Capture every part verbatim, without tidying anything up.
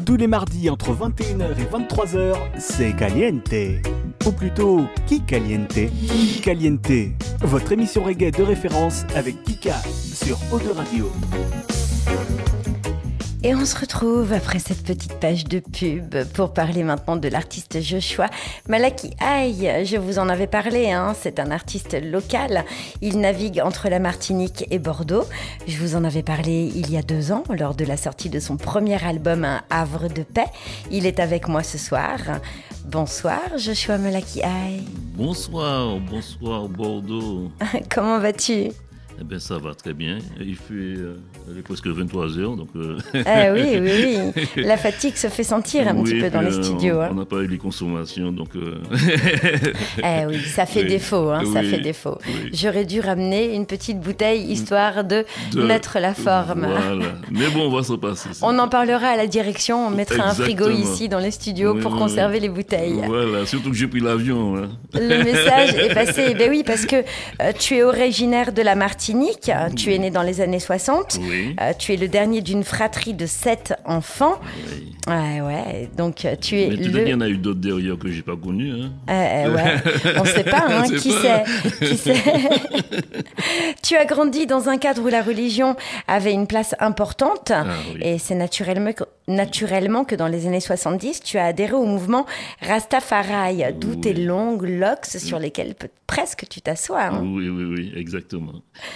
Tous les mardis entre vingt et une heures et vingt-trois heures, c'est Caliente. Ou plutôt, Qui Caliente Caliente, votre émission reggae de référence avec Kika sur Eau de Radio. Et on se retrouve après cette petite page de pub pour parler maintenant de l'artiste Joshua Malaki Aye. Je vous en avais parlé, hein, c'est un artiste local. Il navigue entre la Martinique et Bordeaux. Je vous en avais parlé il y a deux ans, lors de la sortie de son premier album, Un Havre de paix. Il est avec moi ce soir. Bonsoir Joshua Malaki Aye. Bonsoir, bonsoir Bordeaux. Comment vas-tu ? Eh bien, ça va très bien. Il fait euh, il est presque vingt-trois heures, donc... Euh... Ah oui, oui, oui. La fatigue se fait sentir un oui, petit peu dans les studios. On n'a hein. pas eu les consommations, donc... Euh... eh oui, ça fait oui. défaut, hein, oui. ça fait défaut. Oui. J'aurais dû ramener une petite bouteille, histoire de, de... mettre la forme. Voilà. Mais bon, on va s'en passer. Ça. On en parlera à la direction, on mettra Exactement. un frigo ici dans les studios oui, pour oui, conserver oui. les bouteilles. Voilà, surtout que j'ai pris l'avion. Hein. Le message est passé. Ben oui, parce que euh, tu es originaire de la Martinique. Tu es né dans les années soixante. Oui. Euh, tu es le dernier d'une fratrie de sept enfants. Oui. Ouais, ouais. Donc, tu es Mais le... il y en a eu d'autres derrière que je n'ai pas connus. Hein. Euh, euh, ouais. On ne sait pas, hein, qui pas. sait, qui sait. Tu as grandi dans un cadre où la religion avait une place importante. Ah, oui. Et c'est naturellement que, naturellement que dans les années soixante-dix, tu as adhéré au mouvement Rastafari, d'où oui. tes longues locks sur lesquelles peut- presque tu t'assois. Hein. Oui, oui, oui, exactement.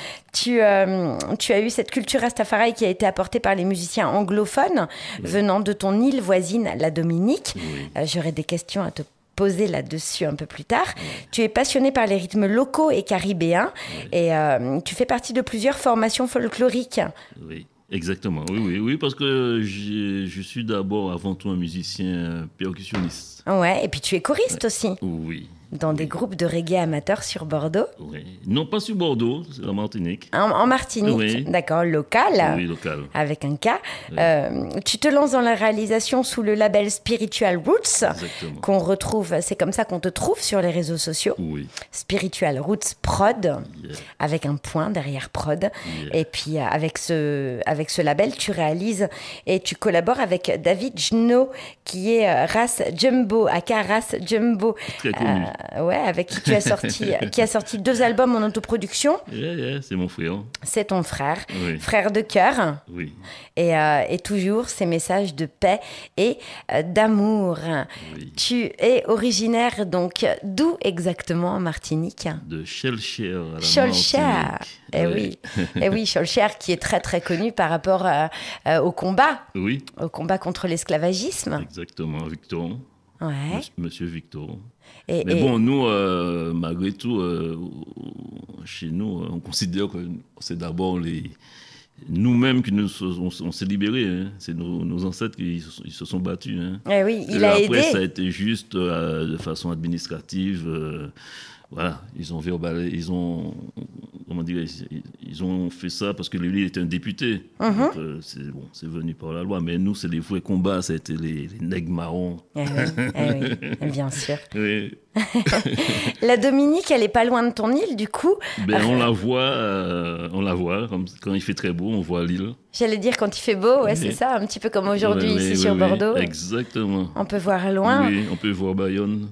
Tu, euh, tu as eu cette culture Rastafari qui a été apportée par les musiciens anglophones oui. venant de ton île voisine, la Dominique. Oui. Euh, j'aurai des questions à te poser là-dessus un peu plus tard. Oui. Tu es passionné par les rythmes locaux et caribéens oui. et euh, tu fais partie de plusieurs formations folkloriques. Oui. Exactement, oui, oui, oui, parce que je, je suis d'abord, avant tout, un musicien percussionniste. Ouais, et puis tu es choriste ouais. aussi. Oui. Dans oui. des groupes de reggae amateurs sur Bordeaux. Oui. Non, pas sur Bordeaux, c'est la Martinique. En, en Martinique, oui. d'accord, local. Oui, local. Avec un K. Oui. Euh, tu te lances dans la réalisation sous le label Spiritual Roots. Exactement. Qu'on retrouve, c'est comme ça qu'on te trouve sur les réseaux sociaux. Oui. Spiritual Roots Prod, yeah. avec un point derrière Prod. Yeah. Et puis avec ce, avec ce label, tu réalises et tu collabores avec David Jno, qui est euh, Race Jumbo, aka Race Jumbo. Très connu. Euh, ouais, avec qui tu as sorti, qui a sorti deux albums en autoproduction. Yeah, yeah, c'est mon frère. C'est ton frère, oui. frère de cœur. Oui. Et, euh, et toujours ces messages de paix et euh, d'amour. Oui. Tu es originaire donc d'où exactement en Martinique ? De Schœlcher à la Schœlcher. Martinique. Eh oui, eh oui, Schœlcher qui est très très connu par rapport à, à, au combat, oui. au combat contre l'esclavagisme. Exactement, Victor. Ouais. Monsieur Victor. Et, Mais et... bon, nous, euh, malgré tout, euh, chez nous, on considère que c'est d'abord les, nous-mêmes qui nous on, on s'est libérés. Hein. C'est nos, nos ancêtres qui ils se, ils se sont battus. Hein. Eh oui, il Et a après, aidé. ça a été juste euh, de façon administrative. Euh, voilà, ils ont verbalisé, ils ont, comment dire, ils, ils ont fait ça parce que lui était un député. Mm-hmm. Donc, euh, c'est, bon, c'est venu par la loi. Mais nous, c'est les vrais combats, ça a été les, les nègres marrons. Eh oui, eh oui, bien sûr. Oui. La Dominique, elle est pas loin de ton île, du coup. Ben, on la voit, euh, on la voit. Comme, quand il fait très beau, on voit l'île. J'allais dire quand il fait beau, ouais, oui. c'est ça, un petit peu comme aujourd'hui oui, ici oui, sur oui, Bordeaux. Exactement. On peut voir loin. Oui, on peut voir Bayonne.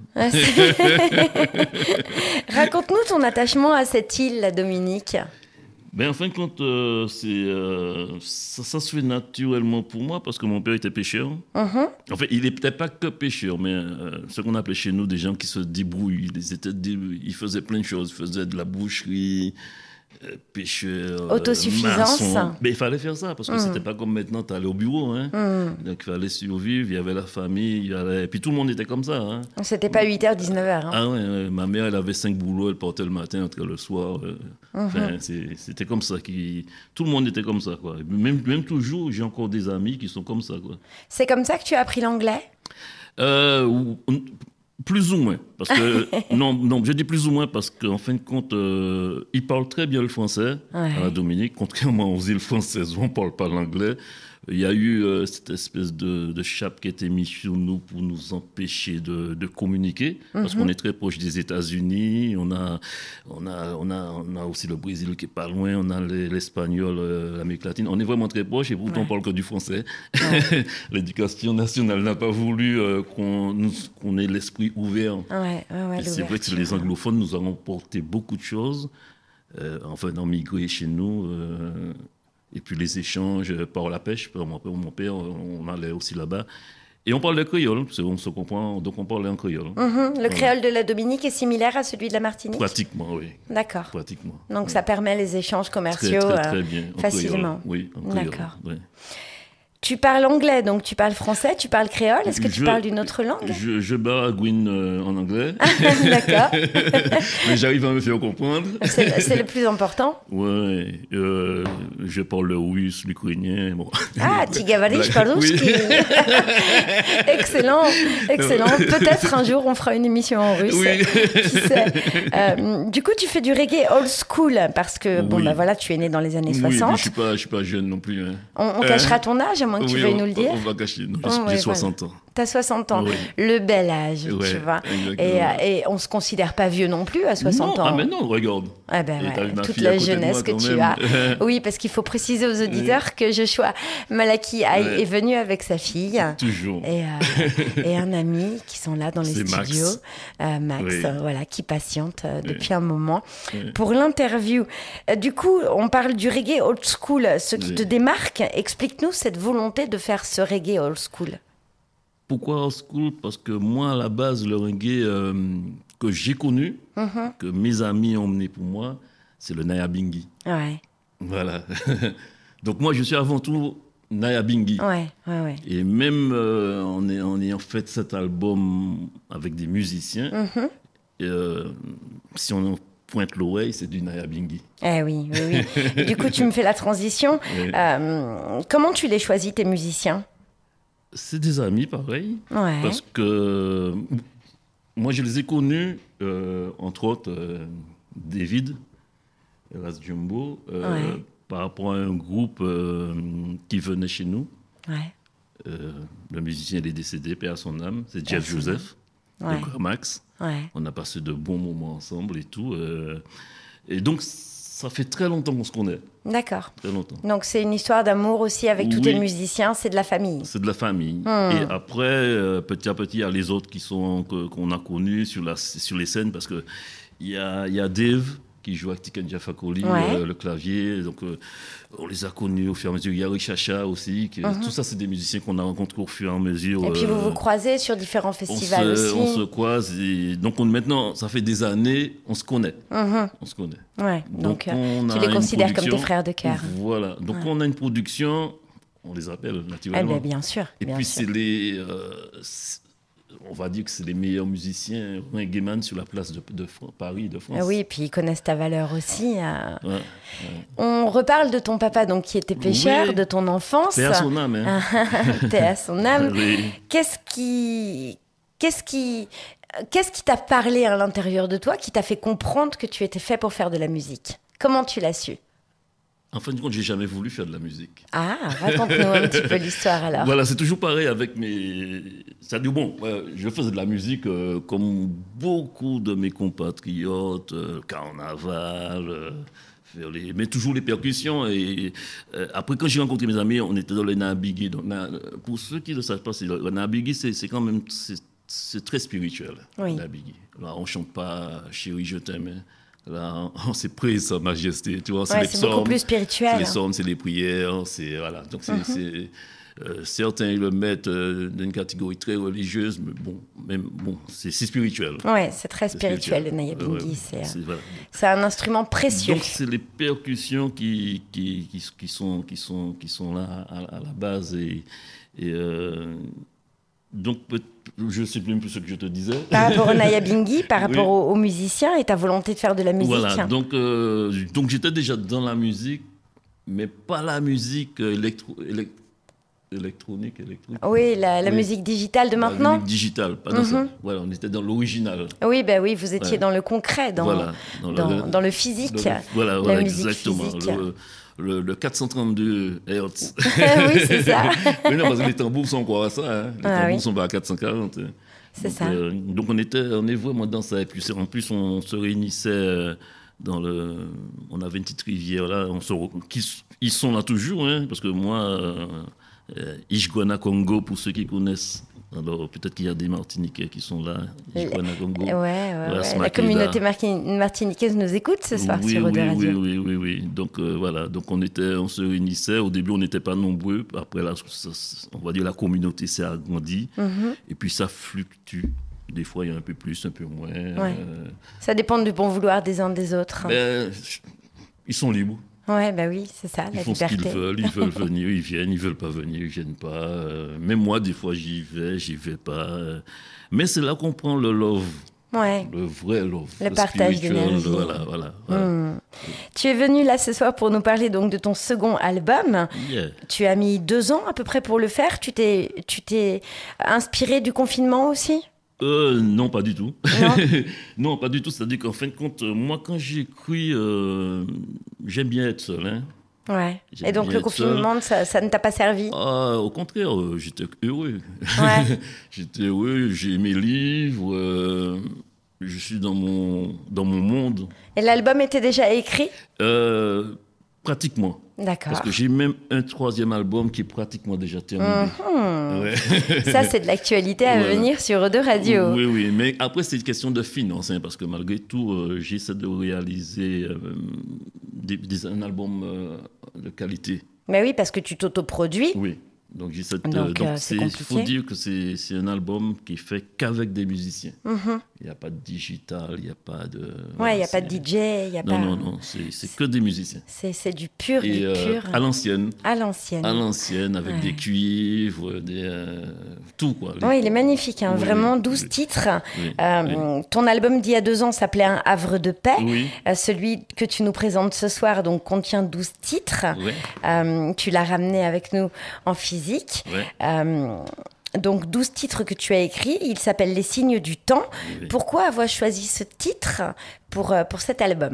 Raconte-nous ton attachement à cette île, la Dominique. Ben, en fin de compte, euh, c'est, euh, ça, ça se fait naturellement pour moi parce que mon père était pêcheur. Mm-hmm. En fait, il n'était pas que pêcheur, mais euh, ce qu'on appelait chez nous des gens qui se débrouillent. Ils, étaient dé... ils faisaient plein de choses. Ils faisaient de la boucherie, euh, pêcheur, autosuffisance. Maçon. Mais il fallait faire ça parce que mm. c'était pas comme maintenant, tu allais au bureau. Hein. Mm. Donc, il fallait survivre. Il y avait la famille. Il y avait... Et puis, tout le monde était comme ça. Hein. C'était pas huit heures, dix-neuf heures. Hein. Ah ouais, ouais, ma mère, elle avait cinq boulots. Elle portait le matin, entre le soir. Euh... Mm-hmm. Enfin, c'est, c'était comme ça. Qui... Tout le monde était comme ça. Quoi. Même, même toujours, j'ai encore des amis qui sont comme ça. Quoi. C'est comme ça que tu as appris l'anglais ? euh, Plus ou moins. Parce que, non, non, je dis plus ou moins parce qu'en fin de compte, euh, ils parlent très bien le français ouais. à la Dominique, contrairement aux îles françaises où on ne parle pas l'anglais. Il y a eu euh, cette espèce de, de chape qui a été mise sur nous pour nous empêcher de, de communiquer, mm-hmm. parce qu'on est très proche des États-Unis. On a, on, a, on, a, on a aussi le Brésil qui est pas loin, on a l'espagnol, euh, l'Amérique latine. On est vraiment très proche et pourtant ouais. on parle que du français. Ouais. L'éducation nationale n'a pas voulu euh, qu'on, nous, qu'on ait l'esprit ouvert. Ouais, ouais, ouais, c'est vrai que les anglophones nous ont apporté beaucoup de choses euh, en venant migrer chez nous. Euh, Et puis les échanges par la pêche, par mon père, mon père, on allait aussi là-bas. Et on parle le créole, on se comprend, donc on parle en créole. Mm-hmm. Le créole de la Dominique est similaire à celui de la Martinique ? Pratiquement, oui. D'accord. Pratiquement. Donc ouais. ça permet les échanges commerciaux très, très, très bien. Euh, facilement. Oui, en créole. D'accord. Ouais. Tu parles anglais, donc tu parles français, tu parles créole. Est-ce que je, tu parles d'une autre langue ? Je, je baragouine euh, en anglais. D'accord. Mais j'arrive à me faire comprendre. C'est, c'est le plus important ? Oui. Euh, je parle le russe, l'ukrainien. Bon. Ah, tu gavarish по-русски. Excellent, excellent. Peut-être un jour on fera une émission en russe. Oui. Qui sait. Euh, du coup, tu fais du reggae old school parce que, bon, oui. bah voilà, tu es né dans les années oui, soixante. Oui, je ne suis pas, je suis pas jeune non plus. Hein. On, on euh, cachera ton âge, à moins que oui, tu veuilles on, nous le dire. On va cacher. Non, oh, j'ai ouais, soixante voilà. ans. T'as soixante ans. Oui. Le bel âge, ouais, tu vois. Et, et on se considère pas vieux non plus à soixante non, ans. Ah, mais non, regarde. Ah ben ouais, toute la jeunesse que tu même. as. Oui, parce qu'il faut préciser aux auditeurs oui. que Joshua Malaki ouais. est venu avec sa fille. Toujours. Et, euh, et un ami qui sont là dans les C'est studios. Max, euh, Max oui. euh, voilà, qui patiente euh, depuis oui. un moment oui. pour l'interview. Euh, du coup, on parle du reggae old school. Ce qui oui. te démarque, explique-nous cette volonté de faire ce reggae old school. Pourquoi old school ? Parce que moi, à la base, le reggae euh, que j'ai connu, mm-hmm. que mes amis ont mené pour moi, c'est le Nyabinghi. Ouais. Voilà. Donc moi, je suis avant tout Nyabinghi. Ouais, ouais, ouais. Et même euh, en, en ayant fait cet album avec des musiciens, mm-hmm. euh, si on pointe l'oreille, c'est du Nyabinghi. Eh oui, oui, oui. Et du coup, tu me fais la transition. Oui. Euh, comment tu les choisis, tes musiciens ? C'est des amis, pareil. Ouais. Parce que moi, je les ai connus, euh, entre autres, euh, David, Ras Jumbo, euh, ouais. par rapport à un groupe euh, qui venait chez nous. Ouais. Euh, le musicien, il est décédé, paix à son âme. C'est Jeff Merci. Joseph, ouais. le grand Max. Ouais. On a passé de bons moments ensemble et tout. Euh, et donc, ça fait très longtemps qu'on se connaît. D'accord. Très longtemps. Donc, c'est une histoire d'amour aussi avec tous oui. tes musiciens, c'est de la famille. C'est de la famille. Mmh. Et après, euh, petit à petit, il y a les autres qui sont, que, qu'on a connus sur, la, sur les scènes, parce qu'il y a, y a Dave qui joue avec Tiken Jah Fakoly, ouais. euh, le clavier. Donc, euh, on les a connus au fur et à mesure. Il y a Richacha aussi. Qui, mmh. Tout ça, c'est des musiciens qu'on a rencontrés au fur et à mesure. Et puis, vous vous croisez sur différents festivals on se, aussi. On se croise. Et donc, on, maintenant, ça fait des années, on se connaît. Mmh. On se connaît. Ouais. Donc, donc on tu les considères comme tes frères de cœur. Voilà. Donc, ouais. on a une production, on les appelle naturellement. Eh bien, bien sûr. Et bien puis, sûr. c'est les... Euh, c'est, on va dire que c'est les meilleurs musiciens reggaeman sur la place de, de, de Paris, de France. Ah oui, et puis ils connaissent ta valeur aussi. Euh... Ouais, ouais. On reparle de ton papa donc, qui était pêcheur, oui. de ton enfance. Paix à son âme. Hein. Paix à son âme. Oui. Qu'est-ce qui... Qu'est-ce qui... Qu'est-ce qui t'a parlé à l'intérieur de toi, qui t'a fait comprendre que tu étais fait pour faire de la musique ? Comment tu l'as su ? En fin de compte, j'ai jamais voulu faire de la musique. Ah, raconte-nous un petit peu l'histoire alors. Voilà, c'est toujours pareil avec mes... C'est-à-dire, bon, euh, je faisais de la musique euh, comme beaucoup de mes compatriotes, euh, carnaval, euh, faire les... mais toujours les percussions. Et euh, après, quand j'ai rencontré mes amis, on était dans le Nyabinghi. Donc, na... Pour ceux qui ne le savent pas, c'est le Nyabinghi, c'est, c'est quand même... C'est, c'est très spirituel, oui. le Nyabinghi. Là, on ne chante pas « Chérie, je t'aime ». Là, on s'est pris sa majesté, tu vois. C'est, ouais, les c'est psaumes, beaucoup plus spirituel. C'est les psaumes, c'est les prières, c'est voilà. Donc c'est, mm-hmm. c'est euh, certains le mettent euh, dans une catégorie très religieuse, mais bon, même bon, c'est, c'est spirituel. Ouais, c'est très c'est spirituel, spirituel le Nyabinghi. Euh, ouais, c'est, c'est, voilà. c'est un instrument précieux. Donc c'est les percussions qui qui, qui, qui sont qui sont qui sont là à, à la base et, et euh, donc je ne sais même plus ce que je te disais. Par rapport au Nyabinghi, par rapport oui. aux, aux musiciens et ta volonté de faire de la musique. Voilà, donc, euh, donc j'étais déjà dans la musique, mais pas la musique électro, élect, électronique, électronique. Oui, la, la oui. musique digitale de maintenant. La musique digitale, pas dans mm-hmm. ça. Voilà, on était dans l'original. Oui, ben oui, vous étiez ouais. dans le concret, dans, voilà, dans, dans, le, dans le physique. Dans le, voilà, la voilà musique exactement. Physique. Le, le, le quatre cent trente-deux hertz. Oui, c'est ça. Oui, non, parce que les tambours sont quoi à ça. Hein. Les ah, tambours oui. sont pas à quatre cent quarante. C'est donc, ça. Euh, donc on, était, on est vraiment dans ça. Et puis en plus, on se réunissait euh, dans le... On avait une petite rivière là. On se, qui, ils sont là toujours, hein, parce que moi, euh, euh, Ijguana Congo, pour ceux qui connaissent. Alors peut-être qu'il y a des Martiniquais qui sont là. Ijguana Congo. Ouais, ouais, voilà, ouais. La communauté martiniquaise nous écoute ce soir oui, sur oui, Eau de Radio. Oui, oui, oui, oui. Donc euh, voilà, donc on était, on se réunissait. Au début, on n'était pas nombreux. Après, là, ça, on va dire la communauté s'est agrandie. Mm-hmm. Et puis ça fluctue. Des fois, il y a un peu plus, un peu moins. Ouais. Euh... Ça dépend du bon vouloir des uns des autres. Ben, ils sont libres. Ouais, bah oui, c'est ça, ils la font liberté. Ce qu'ils veulent, ils veulent venir, ils viennent, ils veulent pas venir, ils viennent pas. Euh, même moi, des fois, j'y vais, j'y vais pas. Euh, mais c'est là qu'on prend le love. Ouais. Le vrai love. Le, le partage d'énergie. Voilà, voilà. voilà. Mmh. Tu es venu là ce soir pour nous parler donc de ton second album. Yeah. Tu as mis deux ans à peu près pour le faire. Tu t'es, tu t'es inspiré du confinement aussi ? Euh, non, pas du tout. Non, non, pas du tout. C'est-à-dire qu'en fin de compte, moi, quand j'écris, euh, j'aime bien être seul. Hein. Ouais. J'aime Et donc le confinement, ça, ça ne t'a pas servi ? Ah, au contraire, euh, j'étais heureux. Ouais. J'étais heureux, j'ai mes livres, euh, je suis dans mon, dans mon monde. Et l'album était déjà écrit ? euh, Pratiquement. D'accord. Parce que j'ai même un troisième album qui est pratiquement déjà terminé. Mmh. Ouais. Ça, c'est de l'actualité à voilà. venir sur Eau de Radio. Oui, oui. Mais après, c'est une question de finance, hein, parce que malgré tout, euh, j'essaie de réaliser euh, des, des, un album euh, de qualité. Mais oui, parce que tu t'autoproduis. Oui. Donc, j'essaie de, donc, donc euh, il faut dire que c'est, c'est un album qui est fait qu'avec des musiciens. Mm-hmm. Il n'y a pas de digital, il n'y a pas de... Ouais, voilà, il n'y a pas de D J, il n'y a non, pas... Non, non, non, c'est, c'est que des musiciens. C'est, c'est du pur, Et, du euh, pur. À l'ancienne. À l'ancienne. À l'ancienne, avec ouais. des cuivres, des... Euh, tout, quoi. Oui, ouais, il est magnifique, hein, oui, vraiment douze oui. titres. Oui, euh, oui. Ton album d'il y a deux ans s'appelait Un havre de paix. Oui. Euh, celui que tu nous présentes ce soir donc, contient douze titres. Oui. Euh, tu l'as ramené avec nous en physique. Oui. Euh, donc douze titres que tu as écrits, il s'appelle Les signes du temps. Oui. Pourquoi avoir choisi ce titre pour, pour cet album ?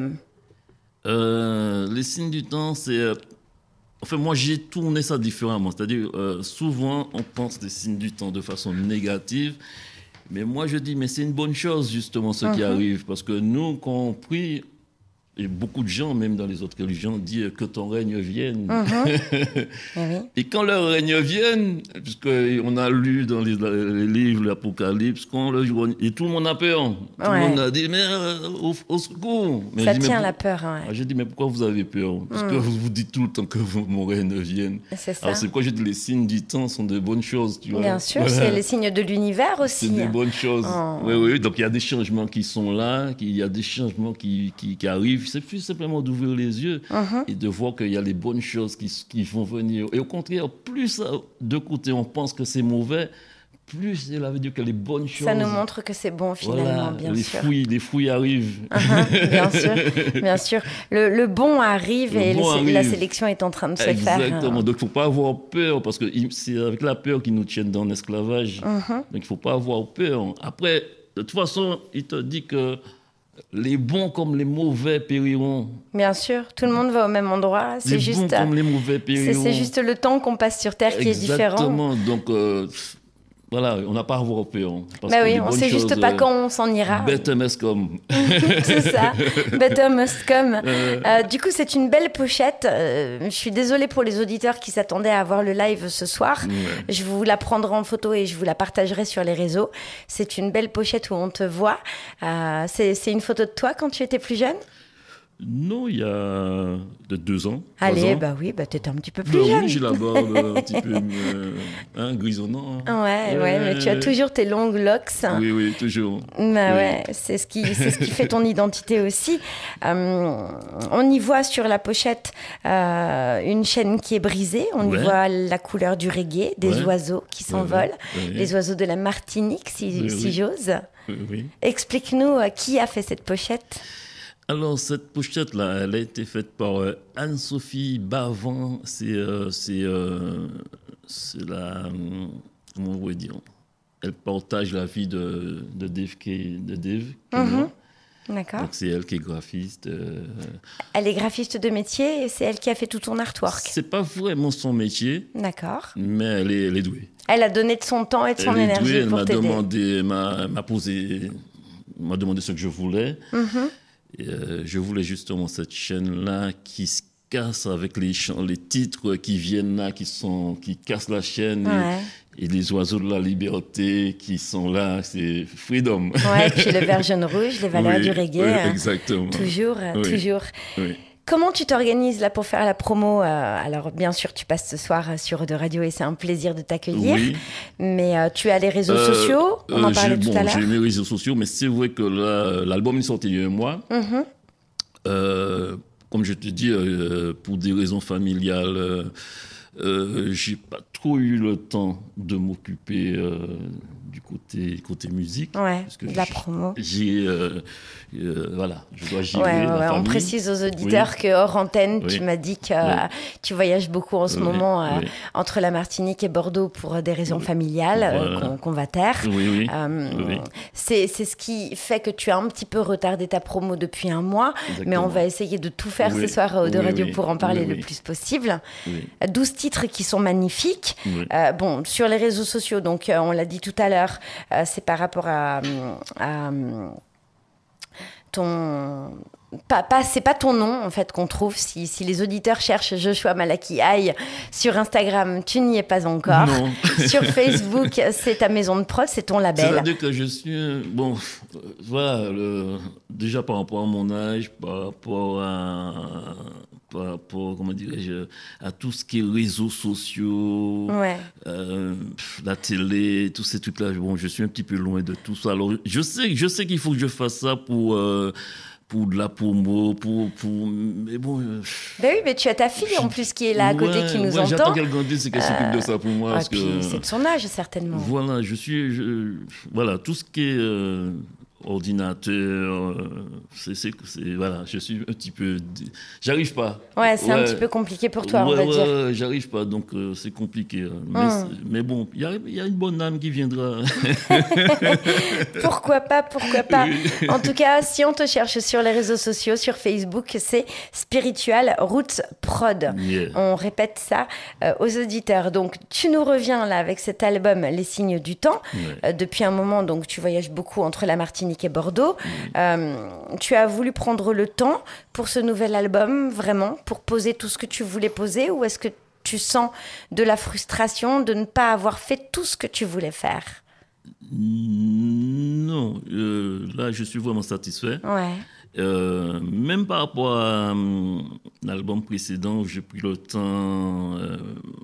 euh, Les signes du temps, c'est... Euh, enfin, moi, j'ai tourné ça différemment. C'est-à-dire, euh, souvent, on pense des signes du temps de façon négative. Mais moi, je dis, mais c'est une bonne chose, justement, ce mm-hmm. qui arrive. Parce que nous, quand on prie... Et beaucoup de gens, même dans les autres religions, disent que ton règne vienne. Mm-hmm. oui. Et quand leur règne vienne, puisqu'on a lu dans les, les livres l'Apocalypse, quand le, et tout le monde a peur. Tout ouais. le monde a dit, mais euh, au, au secours. Mais ça dit, tient mais, la peur. Ouais. Ah, j'ai dit, mais pourquoi vous avez peur ? Parce mm. que vous vous dites tout le temps que vous, mon règne vienne. C'est ça. Alors c'est quoi ? J'ai dit, les signes du temps sont de bonnes choses. Tu vois ? Bien sûr, voilà. C'est les signes de l'univers aussi. C'est des bonnes choses. Oh. Oui, oui. Donc il y a des changements qui sont là, il y a des changements qui, qui, qui arrivent. C'est plus simplement d'ouvrir les yeux uh-huh. et de voir qu'il y a les bonnes choses qui, qui vont venir. Et au contraire, plus de côté on pense que c'est mauvais, plus cela veut dire que les bonnes choses... Ça nous montre que c'est bon finalement, voilà, bien les sûr. Fouilles, les fouilles arrivent. Uh-huh, bien sûr, bien sûr. Le, le bon arrive le et bon le, arrive. La sélection est en train de se Exactement. faire. Exactement, donc il ne faut pas avoir peur, parce que c'est avec la peur qu'ils nous tiennent dans l'esclavage. Uh-huh. Donc il ne faut pas avoir peur. Après, de toute façon, il te dit que les bons comme les mauvais périront. Bien sûr, tout le monde va au même endroit. C'est les juste, bons comme les mauvais périront. C'est, c'est juste le temps qu'on passe sur Terre qui Exactement. est différent. Exactement, donc euh, voilà, on n'a pas à avoir peur. Parce bah que oui, on ne sait choses, juste pas quand on s'en ira. Better must come. C'est ça, better must come. Euh... Euh, du coup, c'est une belle pochette. Euh, je suis désolée pour les auditeurs qui s'attendaient à voir le live ce soir. Ouais. Je vous la prendrai en photo et je vous la partagerai sur les réseaux. C'est une belle pochette où on te voit. Euh, c'est, c'est une photo de toi quand tu étais plus jeune ? Non, il y a de deux ans. Allez, ans. bah oui, bah t'étais un petit peu plus bah jeune. Oui, j'ai la barbe un petit peu euh, hein, grisonnant. Hein. Ouais, ouais, ouais, mais tu as toujours tes longues locks. Oui, oui, toujours. Bah oui. Ouais, c'est ce qui, c'est ce qui fait ton identité aussi. Euh, on y voit sur la pochette euh, une chaîne qui est brisée. On ouais. y voit la couleur du reggae, des ouais. oiseaux qui s'envolent, ouais, ouais. les oiseaux de la Martinique, si, oui, si oui. j'ose. Oui, oui. Explique-nous euh, qui a fait cette pochette. Alors, cette pochette-là, elle a été faite par euh, Anne-Sophie Bavant. C'est, euh, c'est, euh, c'est la... Euh, comment on va dire ? Elle partage la vie de, de Dave, de Dave mm-hmm. D'accord. Donc c'est elle qui est graphiste. Euh... Elle est graphiste de métier et c'est elle qui a fait tout ton artwork. C'est pas vraiment son métier. D'accord. Mais elle est, elle est douée. Elle a donné de son temps et de son elle énergie est douée, pour elle t'aider. m'a demandé, m'a, m'a posé, m'a demandé ce que je voulais. Mm-hmm. Et, euh, je voulais justement cette chaîne-là qui se casse avec les, chants, les titres qui viennent là, qui, sont, qui cassent la chaîne. Ouais. Et, et les oiseaux de la liberté qui sont là, c'est Freedom. Ouais, et puis le vert jaune rouge, les valeurs oui, du reggae. Oui, exactement. Toujours, oui, toujours. Oui. Comment tu t'organises là pour faire la promo? euh, Alors bien sûr, tu passes ce soir sur Eau de Radio et c'est un plaisir de t'accueillir. Oui. Mais euh, tu as les réseaux euh, sociaux, on euh, en parlait tout bon, à l'heure. J'ai mes réseaux sociaux, mais c'est vrai que là, l'album est sorti il y a un mois. Mm-hmm. Euh, comme je te dis, euh, pour des raisons familiales, euh, euh, j'ai pas trop eu le temps de m'occuper euh, du côté, côté musique. Ouais, parce que de la promo. J'ai, euh, euh, voilà, je dois gérer ouais, la ouais, famille. On précise aux auditeurs oui. que hors antenne, oui. tu m'as dit que oui. euh, tu voyages beaucoup en ce oui. moment euh, oui. entre la Martinique et Bordeaux pour des raisons oui. familiales voilà. euh, qu'on, qu'on va taire. Oui, oui. Euh, oui. C'est, c'est ce qui fait que tu as un petit peu retardé ta promo depuis un mois, Exactement. Mais on va essayer de tout faire oui. ce soir au de oui, Radio oui. pour en parler oui, le oui. plus possible. Oui. douze titres qui sont magnifiques. Oui. Euh, bon, sur les réseaux sociaux, donc euh, on l'a dit tout à l'heure, euh, c'est par rapport à, à ton... Pas, pas, c'est pas ton nom en fait qu'on trouve. Si, si les auditeurs cherchent Joshua Malaki Aye sur Instagram, tu n'y es pas encore. Non. Sur Facebook, c'est ta maison de prod, c'est ton label. C'est-à-dire que je suis bon, euh, voilà, le, déjà par rapport à mon âge, par rapport à, par rapport, comment dirais-je, à tout ce qui est réseaux sociaux, ouais. euh, la télé, tous ces trucs-là. Bon, je suis un petit peu loin de tout ça. Alors, je sais, je sais qu'il faut que je fasse ça pour. Euh, pour de la promo, pour, pour... Mais bon... Euh... Ben oui, mais tu as ta fille en plus qui est là à côté, ouais, qui nous ouais, entend. J'attends qu'elle grandisse, c'est qu'elle euh... s'occupe de ça pour moi. Ah, parce puis que... c'est de son âge, certainement. Voilà, je suis... Je... Voilà, tout ce qui est euh, ordinateur, euh, c'est, c'est, c'est... Voilà, je suis un petit peu... J'arrive pas. Ouais, c'est ouais. un petit peu compliqué pour toi, ouais, on va ouais, dire. Ouais, j'arrive pas, donc euh, c'est compliqué. Hein. Mais, mmh. mais bon, il y, y a une bonne âme qui viendra. Pourquoi pas, pourquoi pas. Oui. En tout cas, si on te cherche sur les réseaux sociaux, sur Facebook, c'est Spiritual Roots Prod. Yeah. On répète ça euh, aux auditeurs. Donc, tu nous reviens là avec cet album Les Signes du Temps. Ouais. Euh, depuis un moment, donc, tu voyages beaucoup entre la Martinique et Bordeaux. Oui. Euh, tu as voulu prendre le temps pour ce nouvel album, vraiment, pour poser tout ce que tu voulais poser, ou est-ce que tu sens de la frustration de ne pas avoir fait tout ce que tu voulais faire? Non, euh, là je suis vraiment satisfait. Ouais. Euh, même par rapport à euh, l'album précédent où j'ai pris le temps... Euh,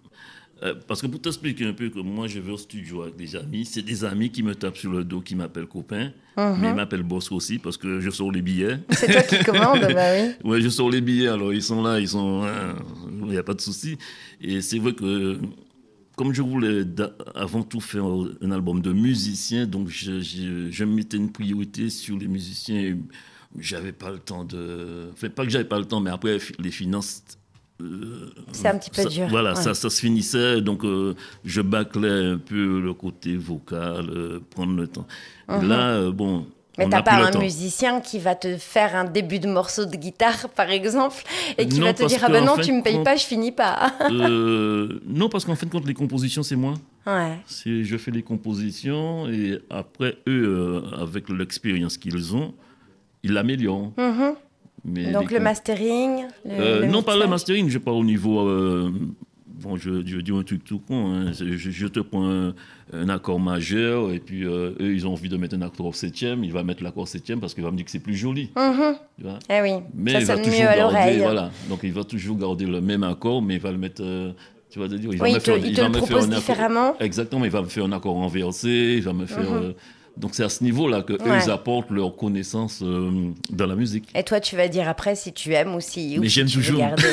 euh, parce que pour t'expliquer un peu que moi je vais au studio avec des amis, c'est des amis qui me tapent sur le dos, qui m'appellent copain, mm-hmm. mais ils m'appellent boss aussi parce que je sors les billets. C'est toi qui commandes, bah oui. Ouais, je sors les billets, alors ils sont là, ils sont... Il n'y a pas de souci. Et c'est vrai que... Comme je voulais avant tout faire un album de musiciens, donc je, je, je mettais une priorité sur les musiciens. J'avais pas le temps de... Enfin, pas que j'avais pas le temps, mais après, les finances... Euh, c'est un petit peu ça, dur. Voilà, ouais. ça, ça se finissait, donc euh, je bâclais un peu le côté vocal, euh, prendre le temps. Mm-hmm. Et là, euh, bon... Mais t'as pas un temps. musicien qui va te faire un début de morceau de guitare, par exemple, et qui non, va te dire « Ah ben non, tu me payes compte, pas, je finis pas. » euh, Non, parce qu'en fin de compte, les compositions, c'est moi. Ouais. C'est, je fais les compositions, et après, eux, euh, avec l'expérience qu'ils ont, ils l'améliorent. Mm-hmm. Mais donc le comp... mastering le, euh, le Non, pas le mastering, je parle au niveau... Euh, bon, je, je dis un truc tout con, hein. je, je te prends un, un accord majeur, et puis euh, eux, ils ont envie de mettre un accord septième, il va mettre l'accord septième parce qu'il va me dire que c'est plus joli. Mm-hmm. Tu vois? Eh oui, mais ça il va sonne toujours mieux à garder, l'oreille. Voilà. Donc il va toujours garder le même accord, mais il va le mettre... Euh, tu vas te dire, il va oui, me il te, faire, il il te va le me propose faire un différemment. Accord, exactement, il va me faire un accord renversé, il va me faire... Mm-hmm. Euh, donc c'est à ce niveau-là qu'eux, ouais. ils apportent leur connaissance euh, dans la musique. Et toi, tu vas dire après si tu aimes ou si, ou mais si j'aime tu toujours. veux garder.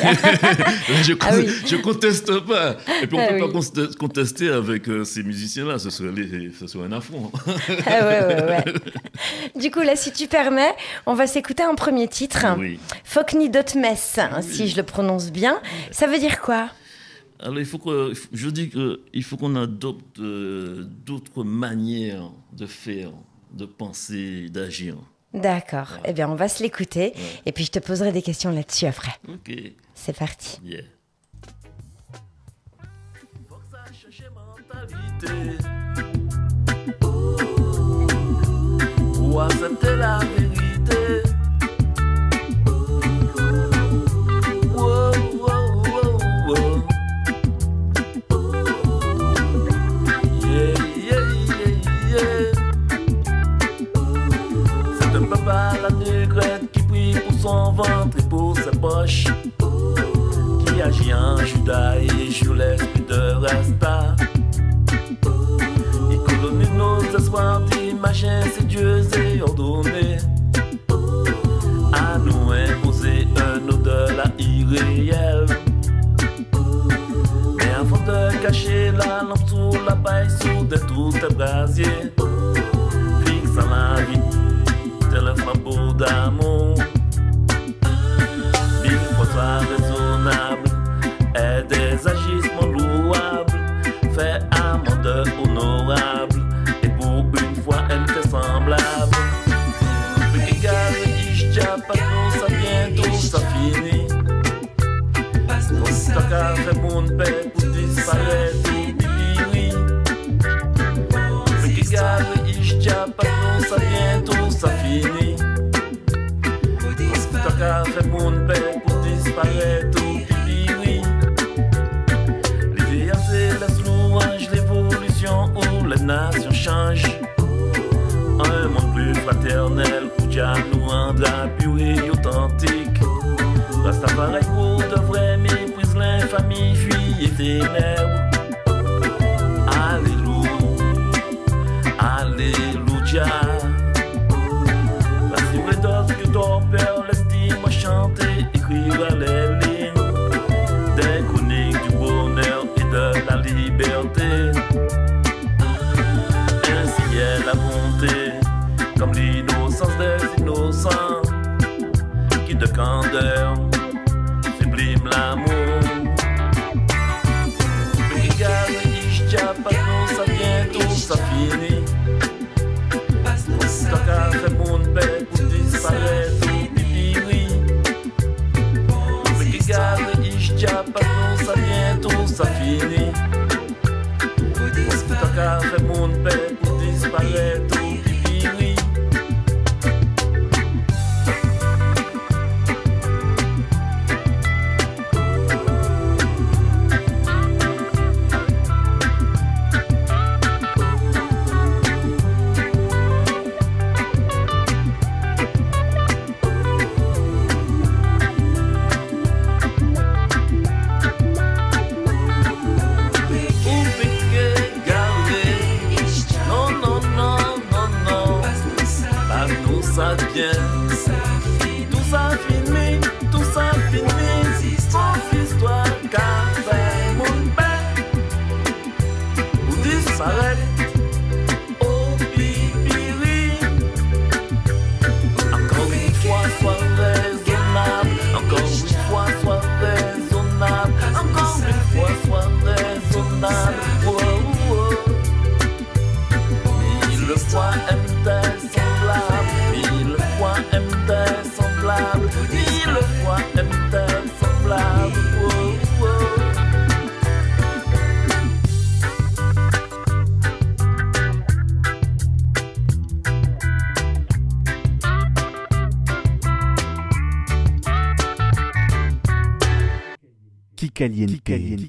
je, ah oui. je conteste pas. Et puis on ah peut oui. pas contester avec euh, ces musiciens-là, ce serait, les, ce serait un affront. ah ouais, ouais, ouais. Du coup, là, si tu permets, on va s'écouter un premier titre. Oui. Fokni Dotmes, oui. si je le prononce bien. Ça veut dire quoi? Alors, il faut que, je dis qu'il faut qu'on adopte euh, d'autres manières de faire, de penser, d'agir. D'accord. Ouais. Eh bien, on va se l'écouter. Ouais. Et puis, je te poserai des questions là-dessus après. Ok. C'est parti. Yeah. Faut que ça change mentalité. Ou accepter la vérité. Wow, wow, wow, wow. Yeah, yeah, yeah, yeah. C'est un papa la négrette qui prie pour son ventre et pour ses poches, qui agit en Judas et joue l'esprit de Rasta. Il colonise nos espoirs d'images insidieuses et ordonnées, à nous imposer un au-delà irréel. Mais avant de cacher la lampe sous la paille, sous des trous de brasier, fixant la vie tel un flambeau d'amour. Mille fois soit raisonnable et des agissements louables, fait amende honorable, et pour une fois elle fait semblable. Puis égal et Ishtia, pas nous, ça bientôt ça finit. Pour ta carte fait mon paix pour disparaître ou bibi. Puis égal et Ishtia, pas nous, ça bientôt ça finit. Pour ta carte fait mon paix pour disparaître ou bibi. L'idéal c'est la louange, l'évolution où les nations changent. Un monde plus fraternel où Dieu nous rendra pur et authentique. Rastafari pour de vrai méprise l'infamie, fuit et ténèbres. Alléluia, Alléluia. La sirène que ton père laisse dis-moi chanter, écrire les lignes des chroniques du bonheur et de la liberté. Ainsi est la bonté, comme l'innocence des innocents, qui de candeur sublime l'amour. Regarde, Ishtia, pas nous, ça bientôt, ça finit. Tant qu'à faire mon paix pour disparaître, pipi, oui. Regarde, Ishtia, pas nous, ça bientôt, ça finit. Tant qu'à faire mon paix pour disparaître, pipi, oui. Ça vient, tout ça finit, tout ça finit, sauf histoire qu'a fait mon père, ou disparaître au pipiri. Encore une fois, sois raisonnable, encore une fois, sois raisonnable, encore une fois, sois raisonnable. Oh, oh, oh. Mille fois aime tes semblables, mille fois aime tes semblables, mille fois aime tes semblables. Oh, oh. Kikaliente.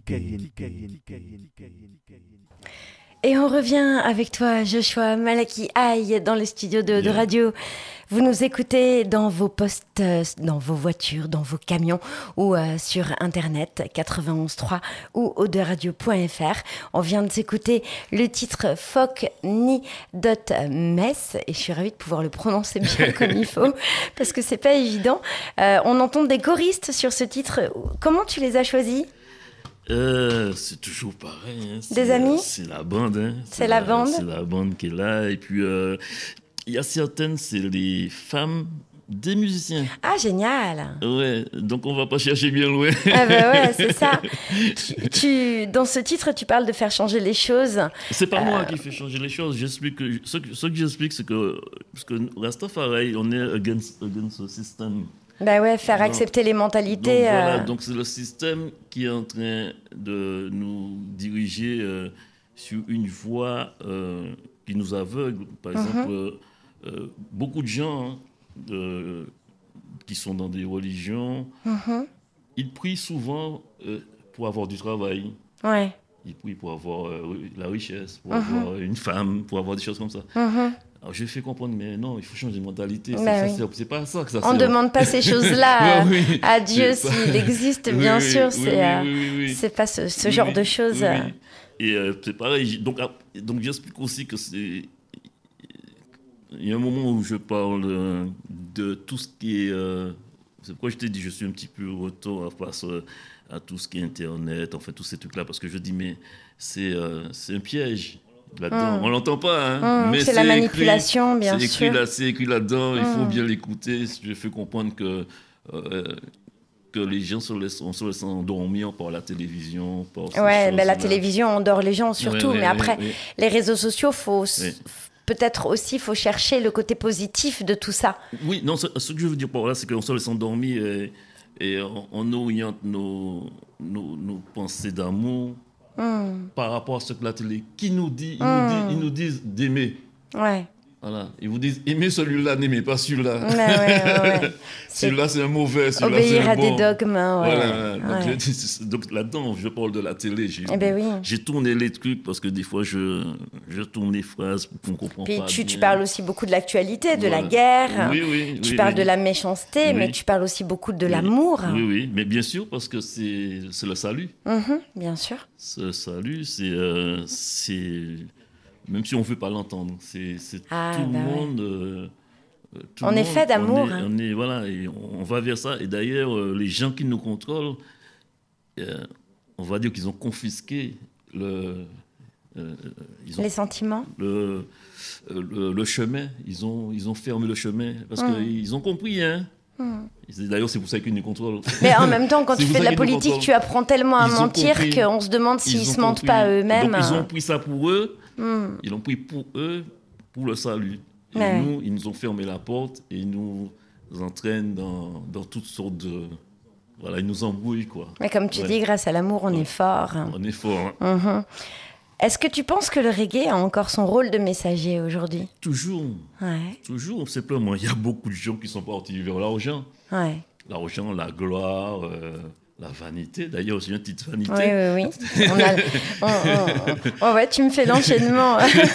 Et on revient avec toi, Joshua Malaki Aye, dans les studios de, de radio. Vous nous écoutez dans vos postes, dans vos voitures, dans vos camions ou euh, sur Internet, quatre-vingt-onze point trois ou oderadio point f r. On vient de s'écouter le titre Fok Ni Dot Mess et je suis ravie de pouvoir le prononcer bien comme il faut parce que c'est pas évident. Euh, on entend des choristes sur ce titre. Comment tu les as choisis ? Euh, c'est toujours pareil. Hein. Des amis ? C'est la bande. Hein. C'est, c'est la, la bande. C'est la bande qui est là. Et puis, il euh, y a certaines, c'est les femmes Des musiciens. Ah, génial. Ouais, donc on va pas chercher bien loin. Ah bah ouais, c'est ça. Tu, tu, dans ce titre, tu parles de faire changer les choses. C'est pas euh... moi qui fais changer les choses. J'explique que, ce, que, ce que j'explique, c'est que, parce que Rastafari, on est against, against the system. Bah ouais, faire donc, accepter les mentalités. Donc, voilà, euh... donc c'est le système qui est en train de nous diriger euh, sur une voie euh, qui nous aveugle. Par mm-hmm. exemple, euh, euh, beaucoup de gens... Hein, Euh, qui sont dans des religions, mm-hmm. ils prient souvent euh, pour avoir du travail. Ouais. Ils prient pour avoir euh, la richesse, pour mm-hmm. avoir une femme, pour avoir des choses comme ça. Mm-hmm. Alors je fais comprendre, mais non, il faut changer de mentalité. C'est, bah ça, oui. c'est pas ça que ça On ne demande pas ces choses-là oui, oui. à Dieu s'il existe, bien oui, sûr. Oui, c'est, oui, euh, oui, oui, oui. c'est pas ce, ce oui, genre oui, de choses. Oui, oui. Et euh, c'est pareil. Donc, donc j'explique aussi que c'est... Il y a un moment où je parle euh, de tout ce qui est... Euh, c'est pourquoi je t'ai dit je suis un petit peu retour face euh, à tout ce qui est Internet, enfin tous ces trucs-là, parce que je dis mais c'est, euh, c'est un piège là-dedans. Mmh. On l'entend pas, hein, mmh, mais c'est, c'est la manipulation, écrit, bien c'est sûr. Écrit là, c'est écrit là-dedans, mmh. il faut bien l'écouter. Je fais comprendre que... Euh, que les gens se laissent, on se laisse endormir par la télévision. Par ces ouais, mais la là. télévision endort les gens surtout, ouais, ouais, mais après, ouais, ouais. les réseaux sociaux, faut... Ouais. Peut-être aussi, il faut chercher le côté positif de tout ça. Oui, non, ce, ce que je veux dire par là, c'est qu'on se laisse endormir et, et on, on oriente nos, nos, nos pensées d'amour mm. par rapport à ce que la télé, qui nous dit, ils, mm. nous, dit, ils nous disent d'aimer. Ouais. Voilà. Ils vous disent, aimez celui-là, n'aimez pas celui-là. Ouais, ouais, ouais. celui-là, c'est un mauvais, celui-là, obéir c'est un à bon. des dogmes, ouais. Voilà. Donc, ouais. je, donc là-dedans, je parle de la télé. J'ai, eh ben oui. j'ai tourné les trucs parce que des fois, je, je tourne les phrases qu'on ne comprend Puis pas tu, bien. tu parles aussi beaucoup de l'actualité, de voilà. la guerre. Oui, oui. Tu oui, parles oui. de la méchanceté, oui. mais tu parles aussi beaucoup de oui. l'amour. Oui, oui. Mais bien sûr, parce que c'est, c'est le salut. Mm-hmm, bien sûr. Ce salut, c'est... Euh, c'est... Même si on ne veut pas l'entendre, c'est, c'est ah, tout bah le monde... Ouais. Euh, tout on le est monde, fait d'amour. On est, hein. on est, voilà, et on, on va vers ça. Et d'ailleurs, euh, les gens qui nous contrôlent, euh, on va dire qu'ils ont confisqué le... Euh, ils ont, les sentiments le, le, le chemin. Ils ont, ils ont fermé le chemin. Parce mmh. qu'ils ont compris, hein. Mmh. D'ailleurs, c'est pour ça qu'ils nous contrôlent. Mais en même temps, quand tu fais de la politique, tu apprends tellement à ils mentir qu'on se demande s'ils ne se mentent pas eux-mêmes. Donc, ils ont pris ça pour eux. Mmh. Ils l'ont pris pour eux, pour le salut. Et ouais. nous, ils nous ont fermé la porte et ils nous entraînent dans, dans toutes sortes de... Voilà, ils nous embrouillent, quoi. Mais comme tu ouais. dis, grâce à l'amour, on ouais. est fort. On est fort. Hein. Mmh. Est-ce que tu penses que le reggae a encore son rôle de messager aujourd'hui ? Toujours. Ouais. Toujours, simplement. Il y a beaucoup de gens qui sont partis vers l'argent. Ouais. L'argent, la gloire, euh, la vanité. D'ailleurs, aussi un titre vanité. Oui, oui, oui. On a, on, on, oh ouais, tu me fais l'enchaînement.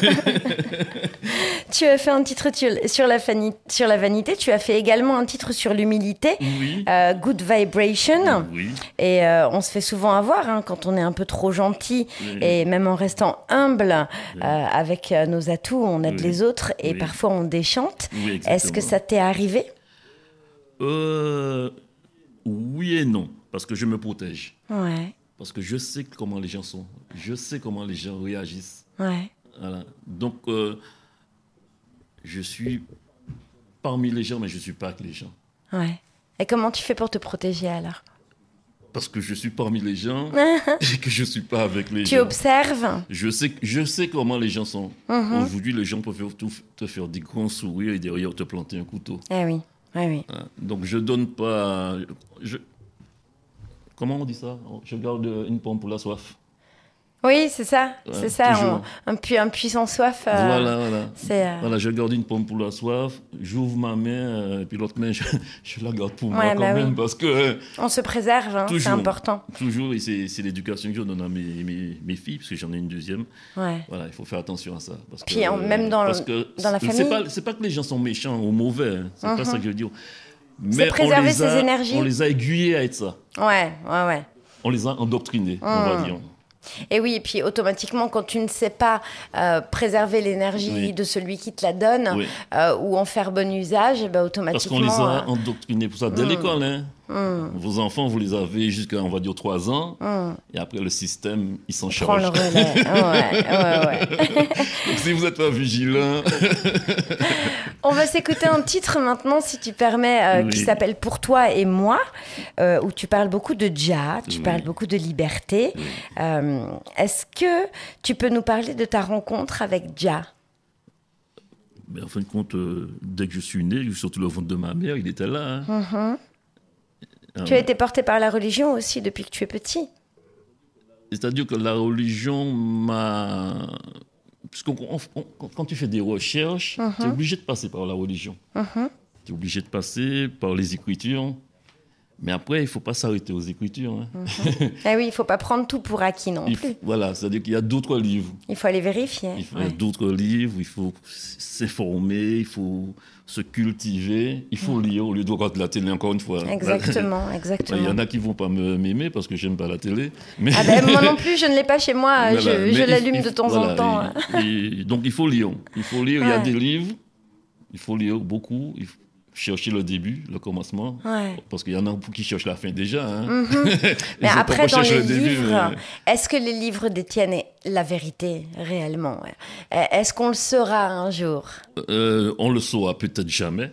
Tu as fait un titre sur la, vanité, sur la vanité. Tu as fait également un titre sur l'humilité. Oui. Euh, Good Vibration. Oui. Et euh, on se fait souvent avoir hein, quand on est un peu trop gentil. Oui. Et même en restant humble oui. euh, avec nos atouts, on aide oui. les autres. Et oui. parfois, on déchante. Oui, Est-ce que ça t'est arrivé ? Euh, oui et non, parce que je me protège. Ouais. Parce que je sais comment les gens sont. Je sais comment les gens réagissent. Ouais. Voilà. Donc, euh, je suis parmi les gens, mais je ne suis pas avec les gens. Ouais. Et comment tu fais pour te protéger alors ? Parce que je suis parmi les gens et que je ne suis pas avec les tu gens. Tu observes ? Je sais, je sais comment les gens sont. Mm-hmm. Aujourd'hui, les gens peuvent tout, te faire des grands sourires et derrière te planter un couteau. Eh oui. Oui, oui. Donc, je ne donne pas... Je, comment on dit ça ? Je garde une pomme pour la soif. Oui, c'est ça. Ouais, c'est ça. On, un, pu, un puissant soif. Euh, voilà, voilà. C'est, euh... voilà. Je garde une pomme pour la soif. J'ouvre ma main, euh, et puis l'autre main, je, je la garde pour ouais, moi bah quand oui. même. Parce que, euh, on se préserve, hein, toujours, c'est important. Toujours, et c'est, c'est l'éducation que je donne à mes, mes, mes filles, parce que j'en ai une deuxième. Ouais. Voilà, il faut faire attention à ça. Parce puis que, en, même dans, parce le, que dans la famille. C'est pas, c'est pas que les gens sont méchants ou mauvais, hein. C'est uh-huh. pas ça que je veux dire. Mais c'est préserver on les ses a, énergies. On les a aiguillés à être ça. Ouais, ouais, ouais. On les a endoctrinés, mmh. on va dire. Et oui, et puis automatiquement, quand tu ne sais pas euh, préserver l'énergie oui. de celui qui te la donne oui. euh, ou en faire bon usage, bah, automatiquement... Parce qu'on les a endoctrinés pour ça, dès mmh. l'école. Hein. Mm. Vos enfants, vous les avez jusqu'à, on va dire, trois ans. Mm. Et après, le système, il s'en charge. Prends le relais. ouais, ouais, ouais. Donc, si vous n'êtes pas vigilant... On va s'écouter un titre maintenant, si tu permets, euh, oui. qui s'appelle « Pour toi et moi euh, », où tu parles beaucoup de Jah, tu oui. parles beaucoup de liberté. Oui. Euh, est-ce que tu peux nous parler de ta rencontre avec Jah? Mais en fin de compte, euh, dès que je suis né, surtout le ventre de ma mère, il était là. Hein. Mm-hmm. Euh, tu as été porté par la religion aussi depuis que tu es petit? C'est-à-dire que la religion m'a... Parce que quand tu fais des recherches, mm-hmm. tu es obligé de passer par la religion. Mm-hmm. Tu es obligé de passer par les Écritures. Mais après, il ne faut pas s'arrêter aux Écritures. Hein. Mm-hmm. Eh oui, il ne faut pas prendre tout pour acquis non il plus. Faut, voilà, c'est-à-dire qu'il y a d'autres livres. Il faut aller vérifier. Il faut ouais. d'autres livres, il faut s'informer, il faut se cultiver, il faut mm. lire au lieu de regarder la télé, encore une fois. Exactement, exactement. Il y en a qui ne vont pas m'aimer parce que je n'aime pas la télé. Mais... Ah ben, moi non plus, je ne l'ai pas chez moi, voilà, je, je l'allume de temps voilà, en temps. Et, et, donc il faut lire, il faut lire, ouais. il y a des livres, il faut lire beaucoup, il faut chercher le début, le commencement, ouais. parce qu'il y en a qui cherchent la fin déjà. Hein. Mm-hmm. Mais après, dans les début, livres, mais... est-ce que les livres détiennent la vérité réellement? Est-ce qu'on le saura un jour? euh, On le saura peut-être jamais,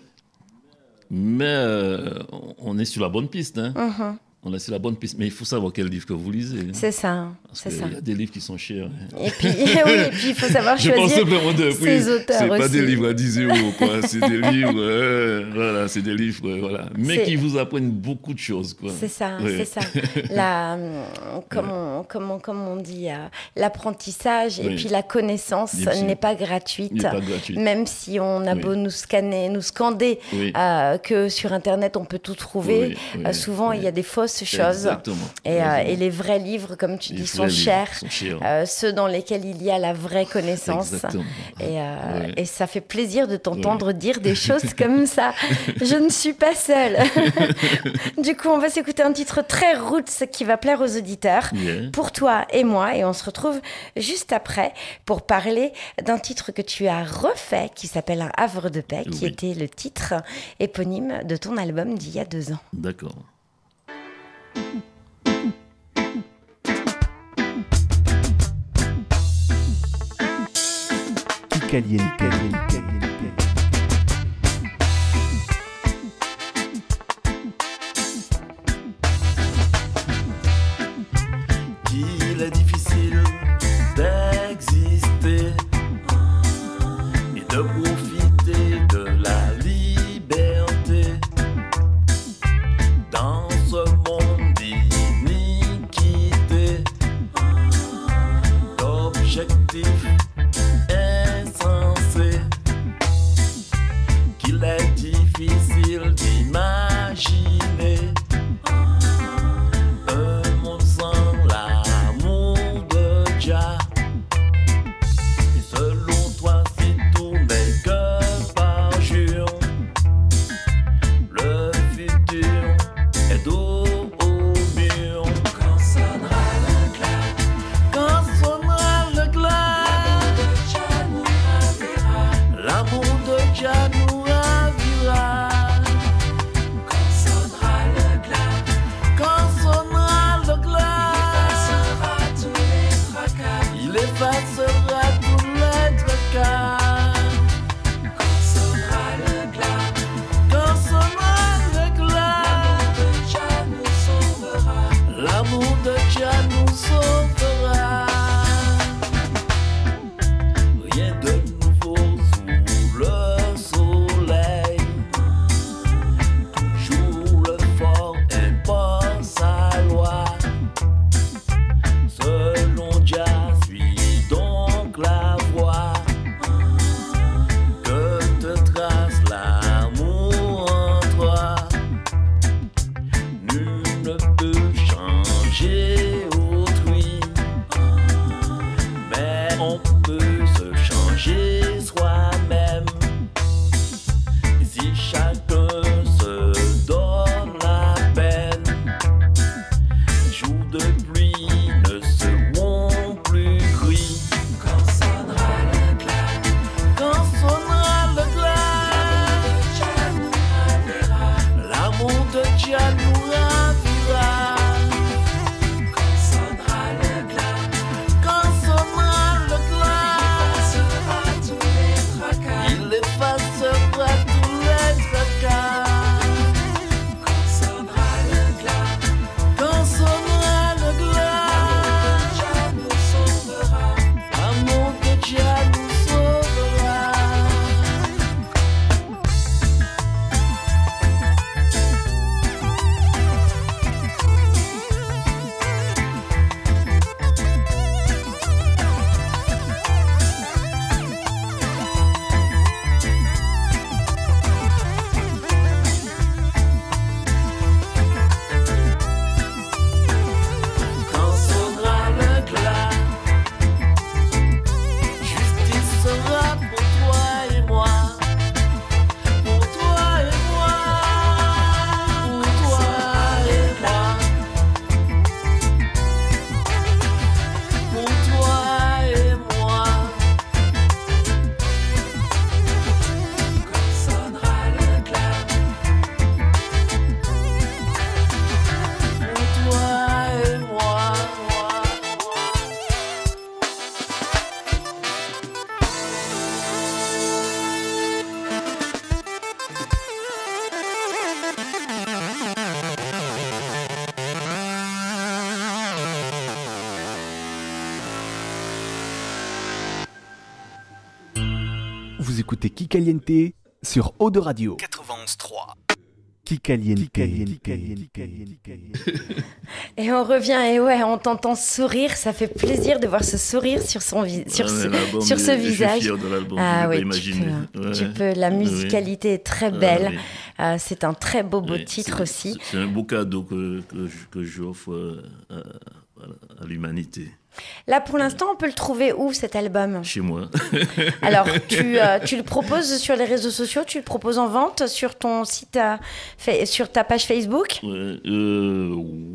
mais euh, on est sur la bonne piste. Hein. Mm-hmm. On est sur la bonne piste, mais il faut savoir quel livre que vous lisez. Hein. C'est ça. Parce qu'il y a des livres qui sont chers. Hein. Et puis, oui, et puis il faut savoir choisir de, ses oui, auteurs c'est aussi. C'est pas des livres à dix euros, quoi. C'est des livres, euh, voilà, c'est des livres, euh, voilà, mais c'est... qui vous apprennent beaucoup de choses, quoi. C'est ça, ouais. c'est ça. La, comme, on, comme, on, comme on dit, euh, l'apprentissage et oui. puis la connaissance n'est pas gratuite. N'est pas gratuite. Même si on a oui. beau nous scanner, nous scander, oui. euh, que sur Internet on peut tout trouver. Oui, oui, euh, souvent oui. il y a des fausses choses. Exactement. Et, euh, et les vrais livres, comme tu dis, sont chers. Sont chers. Euh, ceux dans lesquels il y a la vraie connaissance. Exactement. Et, euh, oui. et ça fait plaisir de t'entendre oui. dire des choses comme ça. Je ne suis pas seule. Du coup, on va s'écouter un titre très roots qui va plaire aux auditeurs. Yeah. Pour toi et moi. Et on se retrouve juste après pour parler d'un titre que tu as refait qui s'appelle Un havre de paix, oui. qui était le titre éponyme de ton album d'il y a deux ans. D'accord. Caliente, caliente, caliente. Qu'il est difficile d'exister et de profiter de la liberté dans ce monde d'iniquité, d'objectifs qu'il est difficile d'imaginer un monde sans l'amour de Jah. Vous écoutez Qui Caliente sur Eau de Radio quatre-vingt-onze trois. Qui Caliente. Et on revient, et ouais, on t'entend sourire, ça fait plaisir de voir ce sourire sur, son vi- sur, Ouais, ce, l'album, sur ce je- visage. Je suis fier de l'album, Ah je oui, peux pas tu imaginer. peux, Ouais. tu peux, la musicalité est très belle. oui. Euh, c'est un très beau, beau Oui, titre c'est- aussi. C'est un beau cadeau que, que, je- que j'offre euh, à, à l'humanité, Là, pour l'instant, on peut le trouver où, cet album? chez moi. Alors, tu, euh, tu le proposes sur les réseaux sociaux, tu le proposes en vente sur ton site, euh, fa- sur ta page Facebook? Ouais, euh,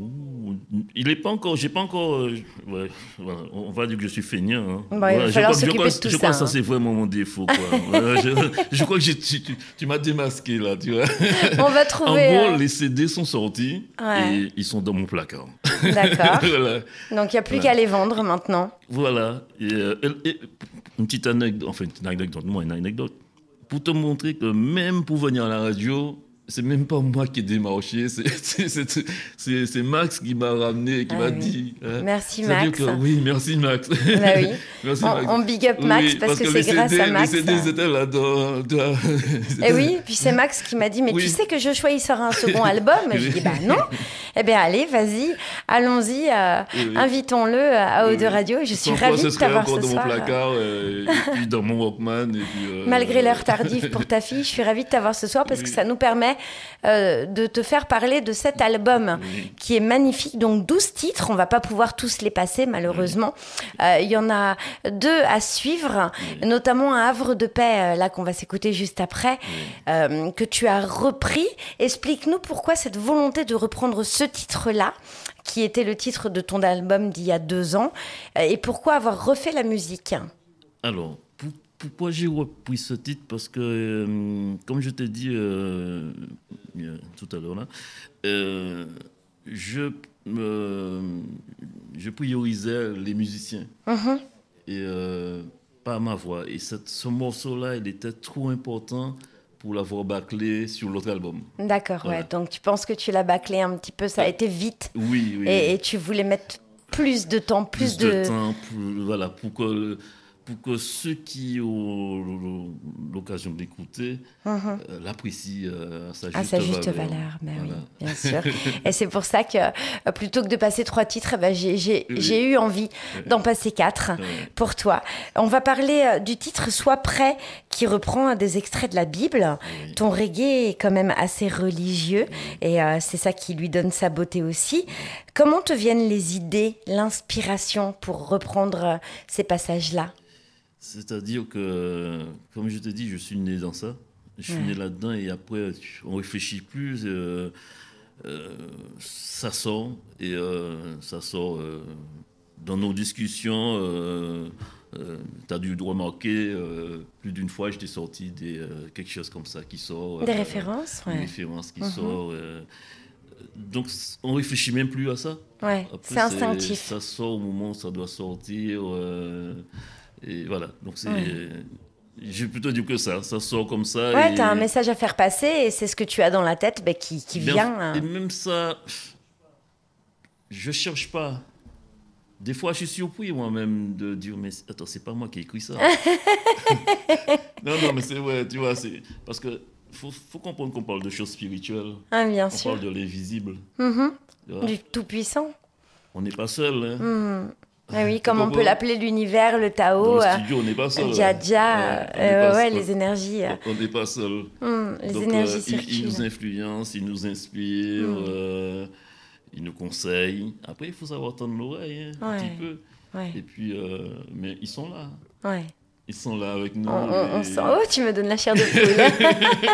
il est pas encore, j'ai pas encore, euh, ouais, voilà, on va dire que je suis feignant. Hein. Bon, il va Voilà, je falloir crois- je s'occuper crois- de tout je crois ça, que ça hein. c'est vraiment mon défaut. Quoi. Voilà, je, je crois que j'ai- tu, tu, tu m'as démasqué là, tu vois. On va En trouver... gros, euh, les C D sont sortis Ouais. et ils sont dans mon placard. D'accord. Voilà. Donc, il n'y a plus Voilà. qu'à les vendre maintenant. Voilà. Et, euh, et- et une petite anecdote, enfin une anecdote, moi une anecdote, pour te montrer que même pour venir à la radio, c'est même pas moi qui ai démarché, c'est, c'est, c'est, c'est, c'est Max qui m'a ramené, qui Ah m'a oui. dit. hein. Merci, C'est-à-dire Max. que, oui, merci Max. Bah oui. Merci, On, Max. on big up Max Oui, parce, que, les c'est grâce C D, à Max. Les C D, ils étaient là-dedans. Et oui, puis c'est Max qui m'a dit, mais Oui. tu sais que Joshua, il sort un second album? Et je dis, bah non. Eh bien, allez, vas-y, allons-y, euh, Oui, oui. invitons-le à Eau de Radio. Je suis Sans quoi, ravie ce de serait t'avoir encore ce dans soir. mon placard, euh, et puis dans mon Walkman. Et puis, euh, Malgré l'heure tardive pour ta fille, je suis ravie de t'avoir ce soir parce que Oui. ça nous permet euh, de te faire parler de cet album Oui. qui est magnifique. Donc douze titres, on va pas pouvoir tous les passer malheureusement. Euh, Il y en a deux à suivre, notamment un Havre de paix, euh, là qu'on va s'écouter juste après, euh, que tu as repris. Explique-nous pourquoi cette volonté de reprendre ce titre-là, qui était le titre de ton album d'il y a deux ans, euh, et pourquoi avoir refait la musique. Alors, pour- pourquoi j'ai repris ce titre? Parce que, euh, comme je t'ai dit euh, euh, tout à l'heure, là, euh, je, me- je priorisais les musiciens Mhm. et euh, pas ma voix. Et cette- ce morceau-là, il était trop important pour l'avoir bâclé sur l'autre album. D'accord, Voilà. ouais. Donc tu penses que tu l'as bâclé un petit peu, ça a été vite. Oui, oui. Et, et tu voulais mettre plus de temps, plus, plus de, temps pour, voilà, pour, que, pour que ceux qui ont l'occasion d'écouter Mhm. euh, l'apprécient euh, à sa juste à sa juste valeur. valeur. Ben Voilà. oui, bien sûr. Et c'est pour ça que euh, plutôt que de passer trois titres, eh ben, j'ai, j'ai, Oui. j'ai eu envie d'en passer quatre Ouais. pour toi. On va parler euh, du titre Sois prêt, qui reprend euh, des extraits de la Bible. Oui. Ton reggae est quand même assez religieux et euh, c'est ça qui lui donne sa beauté aussi. Comment te viennent les idées, l'inspiration pour reprendre euh, ces passages-là? C'est-à-dire que, comme je te dis, je suis né dans ça. Je suis Ouais. né là-dedans et après, on réfléchit plus. euh, euh, ça sort et euh, ça sort euh, dans nos discussions. Euh, euh, tu as dû remarquer, euh, plus d'une fois, je t'ai sorti des, euh, quelque chose comme ça qui sort. Des euh, références, Une ouais. référence qui Mhm. sort. euh, donc, on réfléchit même plus à ça. Ouais, Après, c'est instinctif. Ça sort au moment où ça doit sortir. euh, et voilà. Donc, c'est. Ouais. Je vais plutôt dire que ça. Ça sort comme ça. Ouais, et, t'as un message à faire passer et c'est ce que tu as dans la tête ben, qui, qui Ben, vient. hein. Et même ça, je cherche pas. Des fois, je suis surpris moi-même de dire, mais attends, c'est pas moi qui ai écrit ça. non, non, mais c'est vrai, tu vois, c'est parce que faut, faut comprendre qu'on parle de choses spirituelles. Ah, bien On sûr. parle de l'invisible. Mhm. tu vois. Du tout-puissant. On n'est pas seul. Hein. Mhm. Ah oui, comme on comprends peut l'appeler l'univers, le Dans Tao, le euh, studio, on n'est pas seul. Dja hein. Dja, Ouais, on euh, n'est pas ouais, seul. les énergies. euh, On n'est pas seul. hum, les Donc, énergies euh, il, il circulent. nous influence, il nous inspire, Mm. euh, il nous conseille. Après, il faut savoir tendre l'oreille hein, un Ouais. petit peu. Ouais, Et puis, euh, mais ils sont là. ouais. Ils sont là avec nous. On, on- on et- sent... Oh, tu me donnes la chair de poule.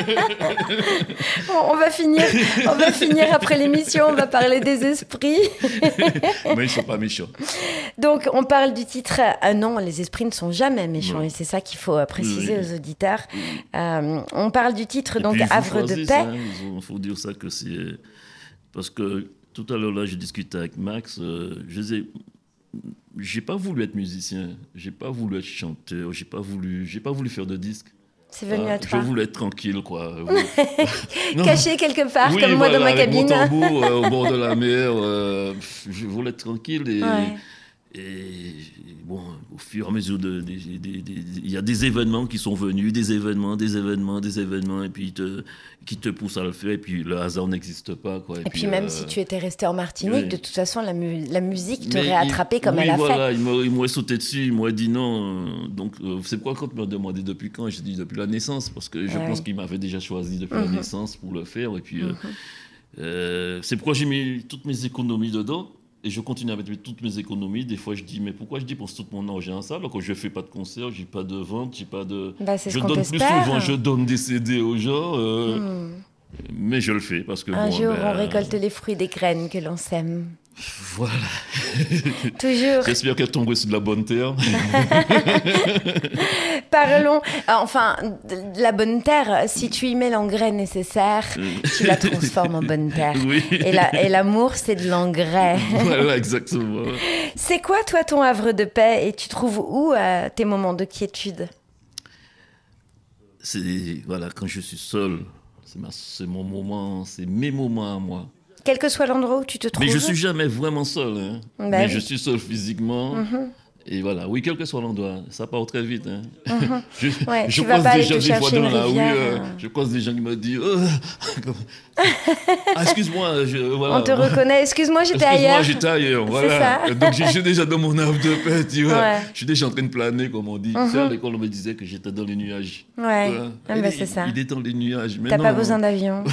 on, on va finir, on va finir après l'émission, on va parler des esprits. Mais ils ne sont pas méchants. Donc, on parle du titre. Ah non, les esprits ne sont jamais méchants, Non. et c'est ça qu'il faut euh, préciser Oui. aux auditeurs. Oui. Euh, on parle du titre, Et donc puis, il faut Havre de choisir paix. ça, hein. Il faut dire ça que c'est. Parce que tout à l'heure, là, j'ai discuté avec Max. euh, je disais, j'ai pas voulu être musicien, j'ai pas voulu être chanteur, j'ai pas voulu, j'ai pas voulu faire de disque. C'est venu Ah, à toi. Je voulais être tranquille, quoi. Non. Caché quelque part, Oui, comme moi voilà, dans ma avec cabine. mon tambour euh, au bord de la mer, euh, pff, je voulais être tranquille et, Ouais. Et bon, au fur et à mesure, de, de, de, de, de, il y a des événements qui sont venus, des événements, des événements, des événements, et puis te, qui te poussent à le faire, et puis le hasard n'existe pas. Quoi. Et, et puis, puis même euh, si tu étais resté en Martinique, oui. de toute façon, la, mu- la musique t'aurait attrapé comme oui, elle a voilà, fait. Il m'a, il m'a sauté dessus, il m'a dit non. Euh, donc, euh, c'est pourquoi quand tu m'as demandé depuis quand, j'ai dit depuis la naissance, parce que je ouais. pense qu'il m'avait déjà choisi depuis mm-hmm. la naissance pour le faire. Et puis, mm-hmm. euh, euh, c'est pourquoi j'ai mis toutes mes économies dedans. Et je continue avec toutes mes économies. Des fois, je dis, mais pourquoi je dépense tout mon argent à ça alors que je ne fais pas de concert, je n'ai pas de vente, j'ai pas de... Bah, c'est je ce qu'on donne t'espère. Plus souvent, je donne des C D aux gens. Euh... Mm. Mais je le fais parce que... Un bon, jour, ben, on récolte les fruits des graines que l'on sème. Voilà. Toujours. J'espère qu'elle tombe sur de la bonne terre. Parlons, enfin, de la bonne terre, si tu y mets l'engrais nécessaire, tu la transformes en bonne terre. Oui. Et, la, et l'amour, c'est de l'engrais. Voilà, exactement. C'est quoi, toi, ton havre de paix? Et tu trouves où euh, tes moments de quiétude? C'est, voilà, quand je suis seul, c'est, ma, c'est mon moment, c'est mes moments à moi. Quel que soit l'endroit où tu te trouves. Mais je suis jamais vraiment seul. Hein. Bah mais oui. je suis seul physiquement. Mm-hmm. Et voilà, oui, quel que soit l'endroit, ça part très vite. Hein. Mm-hmm. je ouais, je croise des gens des fois dans la rue, euh, je croise des gens qui me disent oh, ah, excuse-moi, je, voilà. On te reconnaît, excuse-moi, j'étais excuse-moi, ailleurs. j'étais ailleurs, voilà. Donc je suis déjà dans mon havre de paix, tu vois. Ouais. Je suis déjà en train de planer, comme on dit. Mm-hmm. Tu sais, à l'école, on me disait que j'étais dans les nuages. Ouais, voilà. ah, bah, c'est ça. Il est dans les nuages. Mais T'as non. pas besoin d'avion.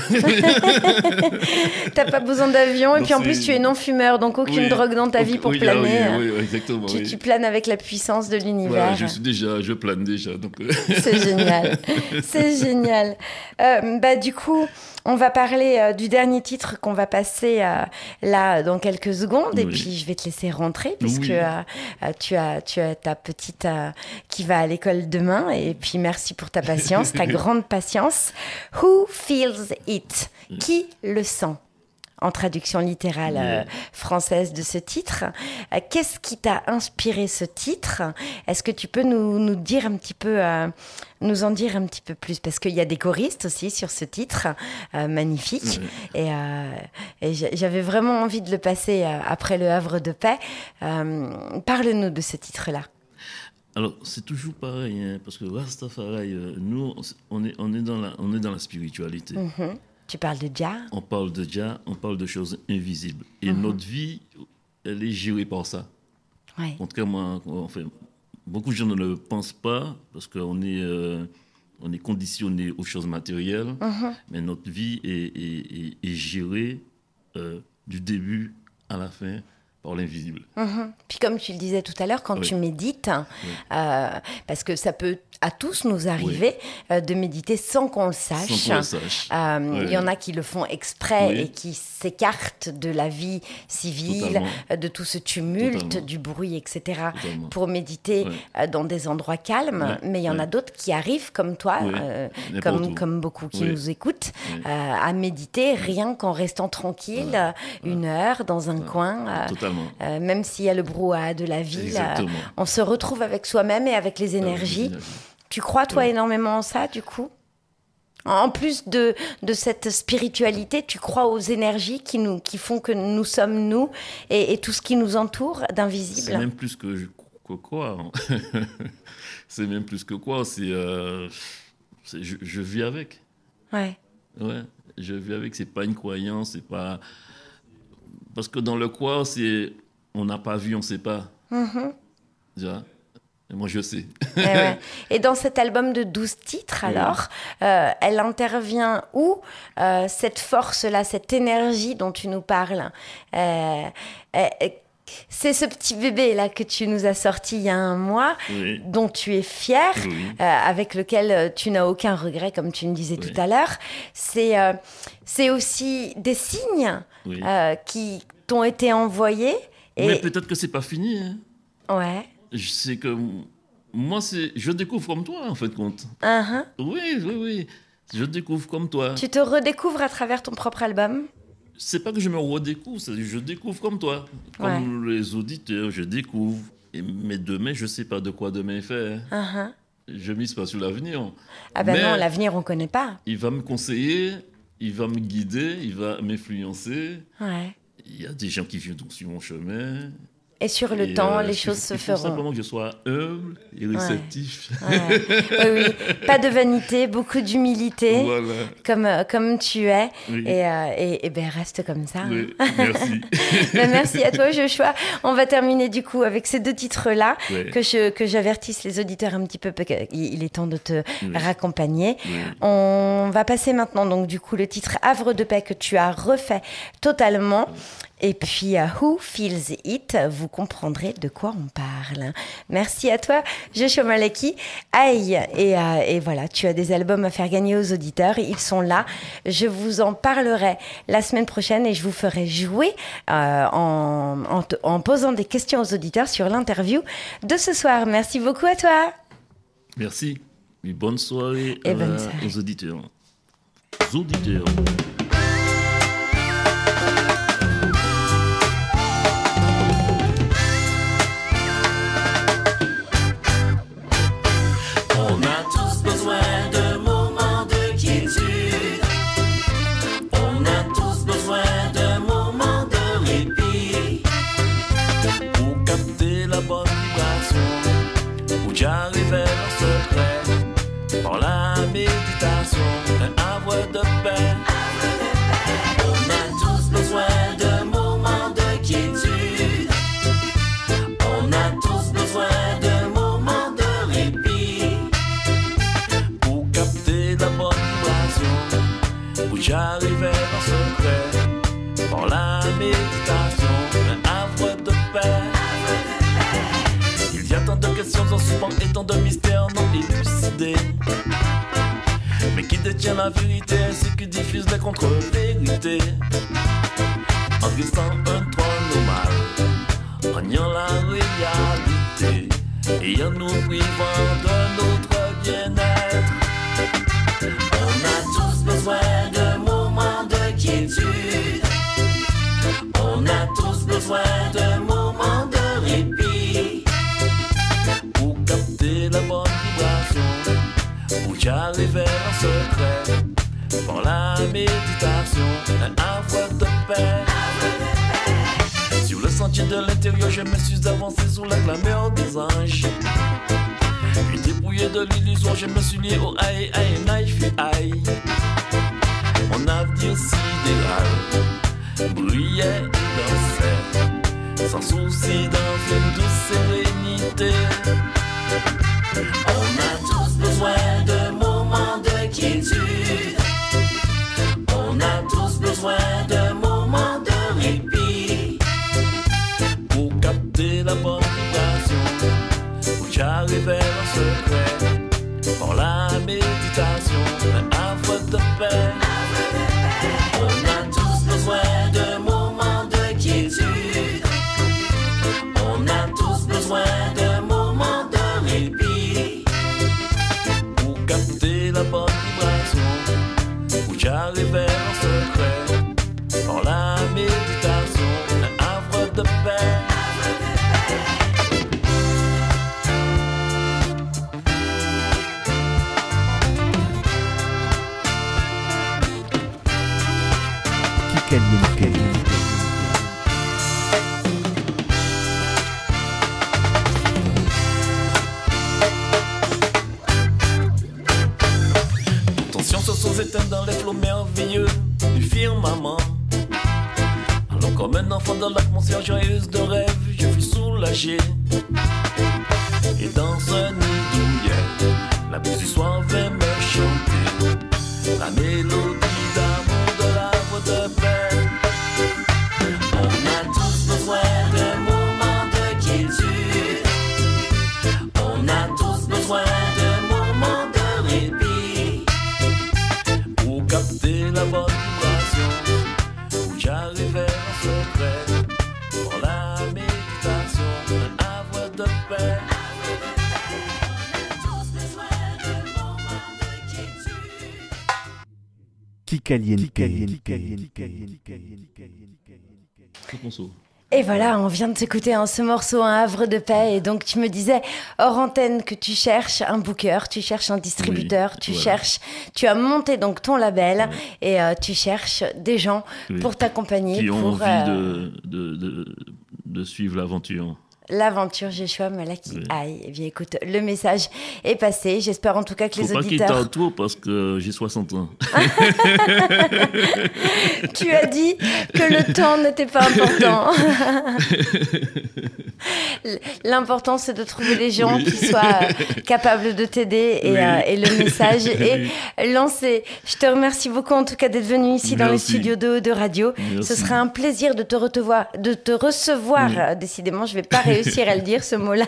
T'as pas besoin d'avion. Et donc puis en c'est... plus, tu es non-fumeur, donc aucune oui. drogue dans ta vie pour oui, planer. Oui, oui, exactement. Tu, oui. tu planes avec la puissance de l'univers. Voilà, je suis déjà, je plane déjà. Donc... C'est génial. C'est génial. Euh, bah, du coup, on va parler euh, du dernier titre qu'on va passer euh, là dans quelques secondes. Oui. Et puis, je vais te laisser rentrer puisque oui. euh, tu, as, tu as ta petite euh, qui va à l'école demain. Et puis, merci pour ta patience, ta grande patience. Who feels it? Qui le sent? En traduction littérale euh, française de ce titre. Euh, qu'est-ce qui t'a inspiré ce titre? Est-ce que tu peux nous, nous dire un petit peu, euh, nous en dire un petit peu plus? Parce qu'il y a des choristes aussi sur ce titre, euh, magnifique. Oui. Et, euh, et j'avais vraiment envie de le passer euh, après le Havre de paix. Euh, parle-nous de ce titre-là. Alors, c'est toujours pareil, hein, parce que Rastafari, euh, nous, on est, on, est dans la, on est dans la spiritualité. Mm-hmm. Tu parles de Jah? On parle de Jah, on parle de choses invisibles. Et mmh. notre vie, elle est gérée par ça. Ouais. En tout cas, moi, enfin, beaucoup de gens ne le pensent pas parce qu'on est, euh, on est conditionné aux choses matérielles. Mmh. Mais notre vie est, est, est, est gérée euh, du début à la fin par l'invisible. Mmh. Puis comme tu le disais tout à l'heure, quand oui. tu médites, oui. euh, parce que ça peut à tous nous arriver oui. euh, de méditer sans qu'on le sache. Sans qu'on le sache. Euh, oui. Il y en a qui le font exprès oui. et qui s'écartent de la vie civile, Totalement. de tout ce tumulte, Totalement. du bruit, et cetera, Totalement. pour méditer oui. euh, dans des endroits calmes. Oui. Mais il y en oui. a d'autres qui arrivent comme toi, oui. euh, comme, comme beaucoup qui oui. nous écoutent, oui. euh, à méditer rien qu'en restant tranquille oui. une heure dans un oui. coin. Euh, euh, même s'il y a le brouhaha de la ville, euh, on se retrouve avec soi-même et avec les énergies. Avec les énergies. Tu crois, toi, oui. énormément en ça, du coup? En plus de, de cette spiritualité, tu crois aux énergies qui, nous, qui font que nous sommes nous et, et tout ce qui nous entoure d'invisible? C'est même plus que, que quoi. C'est même plus que quoi. C'est, euh, c'est, je, je vis avec. Ouais. Ouais, je vis avec. C'est pas une croyance, c'est pas... Parce que dans le quoi, c'est... On n'a pas vu, on ne sait pas. Mm-hmm. Tu vois? Et moi, je sais. Et, ouais. Et dans cet album de douze titres, alors, oui. euh, elle intervient où, euh, cette force-là, cette énergie dont tu nous parles? euh, euh, C'est ce petit bébé-là que tu nous as sorti il y a un mois, oui. dont tu es fier, oui. euh, avec lequel tu n'as aucun regret, comme tu me disais oui. tout à l'heure. C'est, euh, c'est aussi des signes oui. euh, qui t'ont été envoyés. Et... Mais peut-être que c'est pas fini. Hein. Ouais. C'est que moi, c'est, je découvre comme toi, en fin de compte. Uh-huh. Oui, oui, oui. Je découvre comme toi. Tu te redécouvres à travers ton propre album? C'est pas que je me redécouvre, c'est que je découvre comme toi. Comme ouais. les auditeurs, je découvre. Et, mais demain, je sais pas de quoi demain est fait. Uh-huh. Je mise pas sur l'avenir. Ah ben mais non, l'avenir, on connaît pas. Il va me conseiller, il va me guider, il va m'influencer. Ouais. Il y a des gens qui viennent sur mon chemin. Et sur le Et, temps, euh, les il choses faut- se il faut feront. simplement que je sois humble et réceptif. Ouais. Oui, oui. Pas de vanité, beaucoup d'humilité, Voilà. comme, euh, comme tu es. Oui. Et, euh, et, et ben, reste comme ça. hein. Oui, merci. Ben, merci à toi, Joshua. On va terminer du coup avec ces deux titres-là, Ouais. que, je, que j'avertisse les auditeurs un petit peu, parce qu'il il est temps de te Oui. raccompagner. Oui. On va passer maintenant, donc, du coup, le titre Havre de paix que tu as refait totalement. Et puis, uh, Who Feels It, vous comprendrez de quoi on parle. Merci à toi, Joshua Malaki. Aïe, et, euh, et voilà, tu as des albums à faire gagner aux auditeurs. Ils sont là. Je vous en parlerai la semaine prochaine et je vous ferai jouer euh, en, en, te- en posant des questions aux auditeurs sur l'interview de ce soir. Merci beaucoup à toi. Merci. Et bonne soirée Et à- bonne soirée. aux auditeurs. Aux auditeurs. On a tous besoin de moments de quiétude. On a tous besoin de moments de répit. Pour capter la bonne vibration, où j'arrive en secret, par la méditation, un havre de paix. On a tous besoin de moments de quiétude. On a tous besoin de moments de répit. Pour capter la bonne vibration, où j'arrivais en secret, par la méditation, un havre de paix. Il y a tant de questions en suspens et tant de mystères non élucidés. Mais qui détient la vérité ainsi que diffuse les contre-vérités? En glissant un trône normal, en niant la réalité et en nous privant de notre bien-être. On a tous besoin de moments de quiétude. On a tous besoin de moments de répit. Pour capter la bonne vibration, où j'arrivais en secret, par la méditation, un havre de paix. Sur le sentier de l'intérieur, je me suis avancé sous la clameur des anges. Puis dépouillé de l'illusion, je me suis lié au aïe aïe aïe fut aïe. Mon avenir sidéral brillait et dansait, sans souci dans une douce sérénité. On a tous besoin de moments de quiétude. On a tous besoin de moments de répit. Pour capter la bonne vibration, où j'arrivais en secret, par la méditation, un havre de paix. On a tous besoin de moments de quiétude. On a tous besoin de moments de répit. Pour capter la bonne vibration, où j'arrivais en secret, par la méditation, un havre de paix. Kikaliente. Tension se sont éteintes dans les flots merveilleux du firmament. Alors comme un enfant dans l'atmosphère joyeuse de rêve, je fus soulagé. Et dans ce nid douillet, la brise du soir vint me chanter la mélodie d'amour de l'arbre de paix. On a tous besoin de moments de quiétude. On a tous besoin de moments de répit. Pour capter la bonne vibration, où j'arrivais en secret, pour la méditation, un havre de paix. On a tous besoin de moments de quiétude. Kikaliente. Trop conso. Et voilà, on vient de s'écouter hein, ce morceau, Un havre de paix. Et donc, tu me disais, hors antenne, que tu cherches un booker, tu cherches un distributeur, oui, tu voilà. cherches... Tu as monté donc ton label oui. et euh, tu cherches des gens oui. pour t'accompagner. Qui ont pour, envie euh... de, de, de, de suivre l'aventure. L'aventure Joshua Malaki oui. Aye. Eh bien, écoute, le message est passé. J'espère en tout cas que Faut les pas auditeurs... Faut pas qu'il tarde trop parce que j'ai soixante ans. Tu as dit que le temps n'était pas important. L'important, c'est de trouver des gens oui. qui soient capables de t'aider et, oui. euh, et le message est oui. lancé. Je te remercie beaucoup en tout cas d'être venu ici Merci. dans les studios de, de radio. Merci. Ce sera un plaisir de te recevoir. De te recevoir. Oui. Décidément, je ne vais pas réussir réussir à le dire ce mot-là,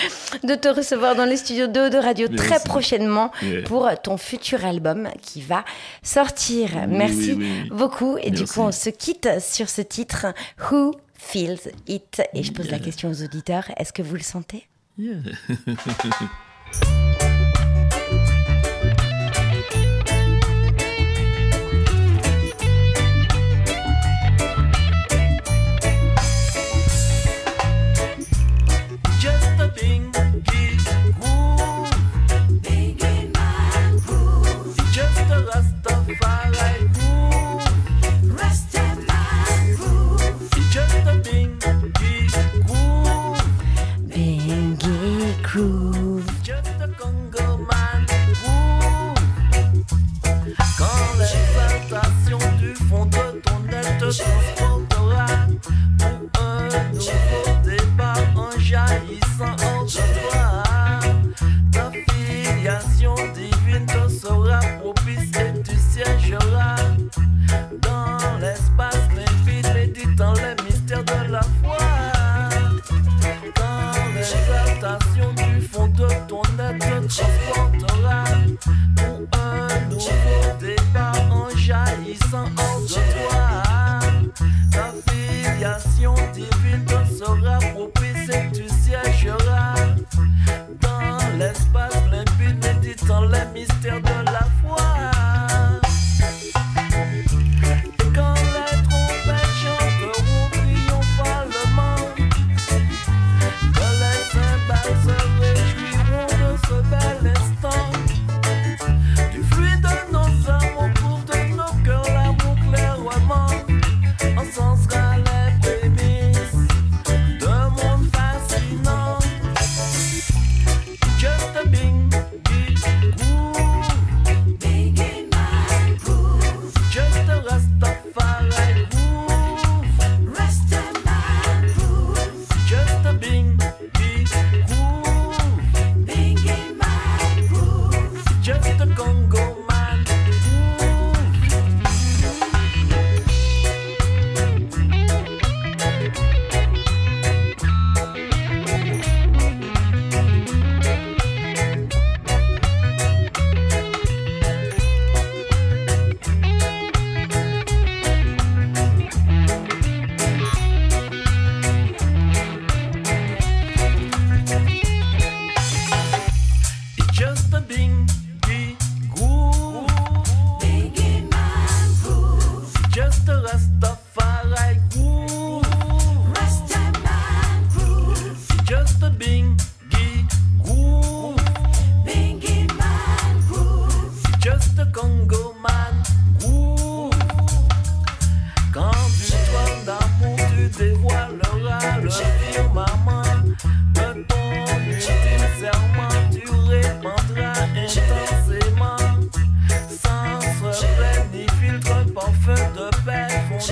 de te recevoir dans les studios de, de radio Merci. très prochainement yeah. pour ton futur album qui va sortir. Oui, Merci oui, oui. beaucoup. Et Merci. du coup, on se quitte sur ce titre, Who Feels It? Et je pose yeah. la question aux auditeurs, est-ce que vous le sentez? Yeah.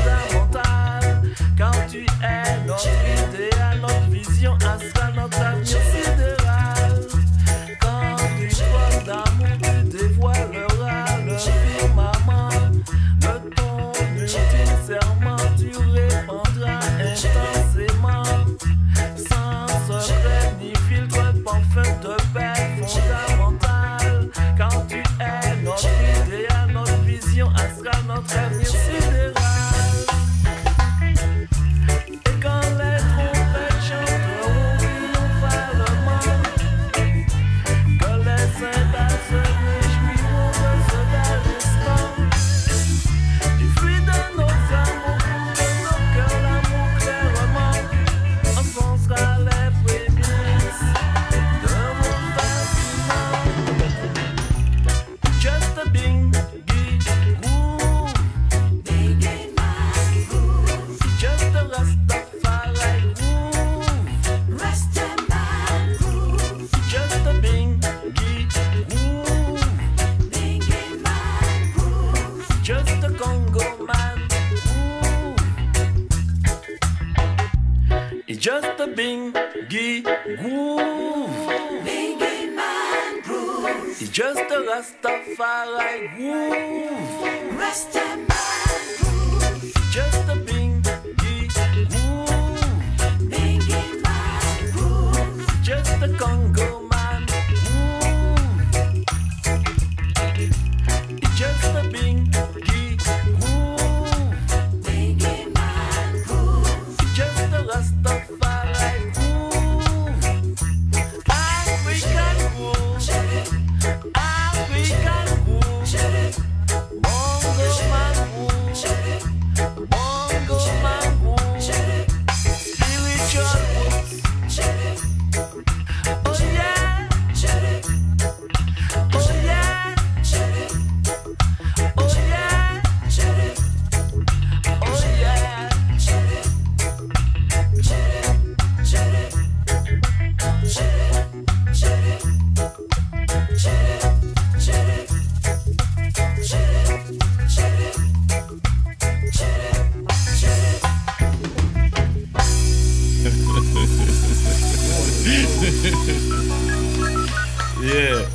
Quand tu es notre idéal, notre vision, à sera notre avenir. groove. Biggie man groove. It's just a Rastafari groove. Rasta man groove. It's just a Bingy groove. Biggie man groove. It's just a Congo man groove. It's just a Bingy groove. Biggie man groove. It's just a Rastafari groove. African groove. African groove. Bongo man groove. Bongo man groove. Spiritual roots. Oh yeah. Oh yeah. Oh yeah. Oh yeah. Yeah.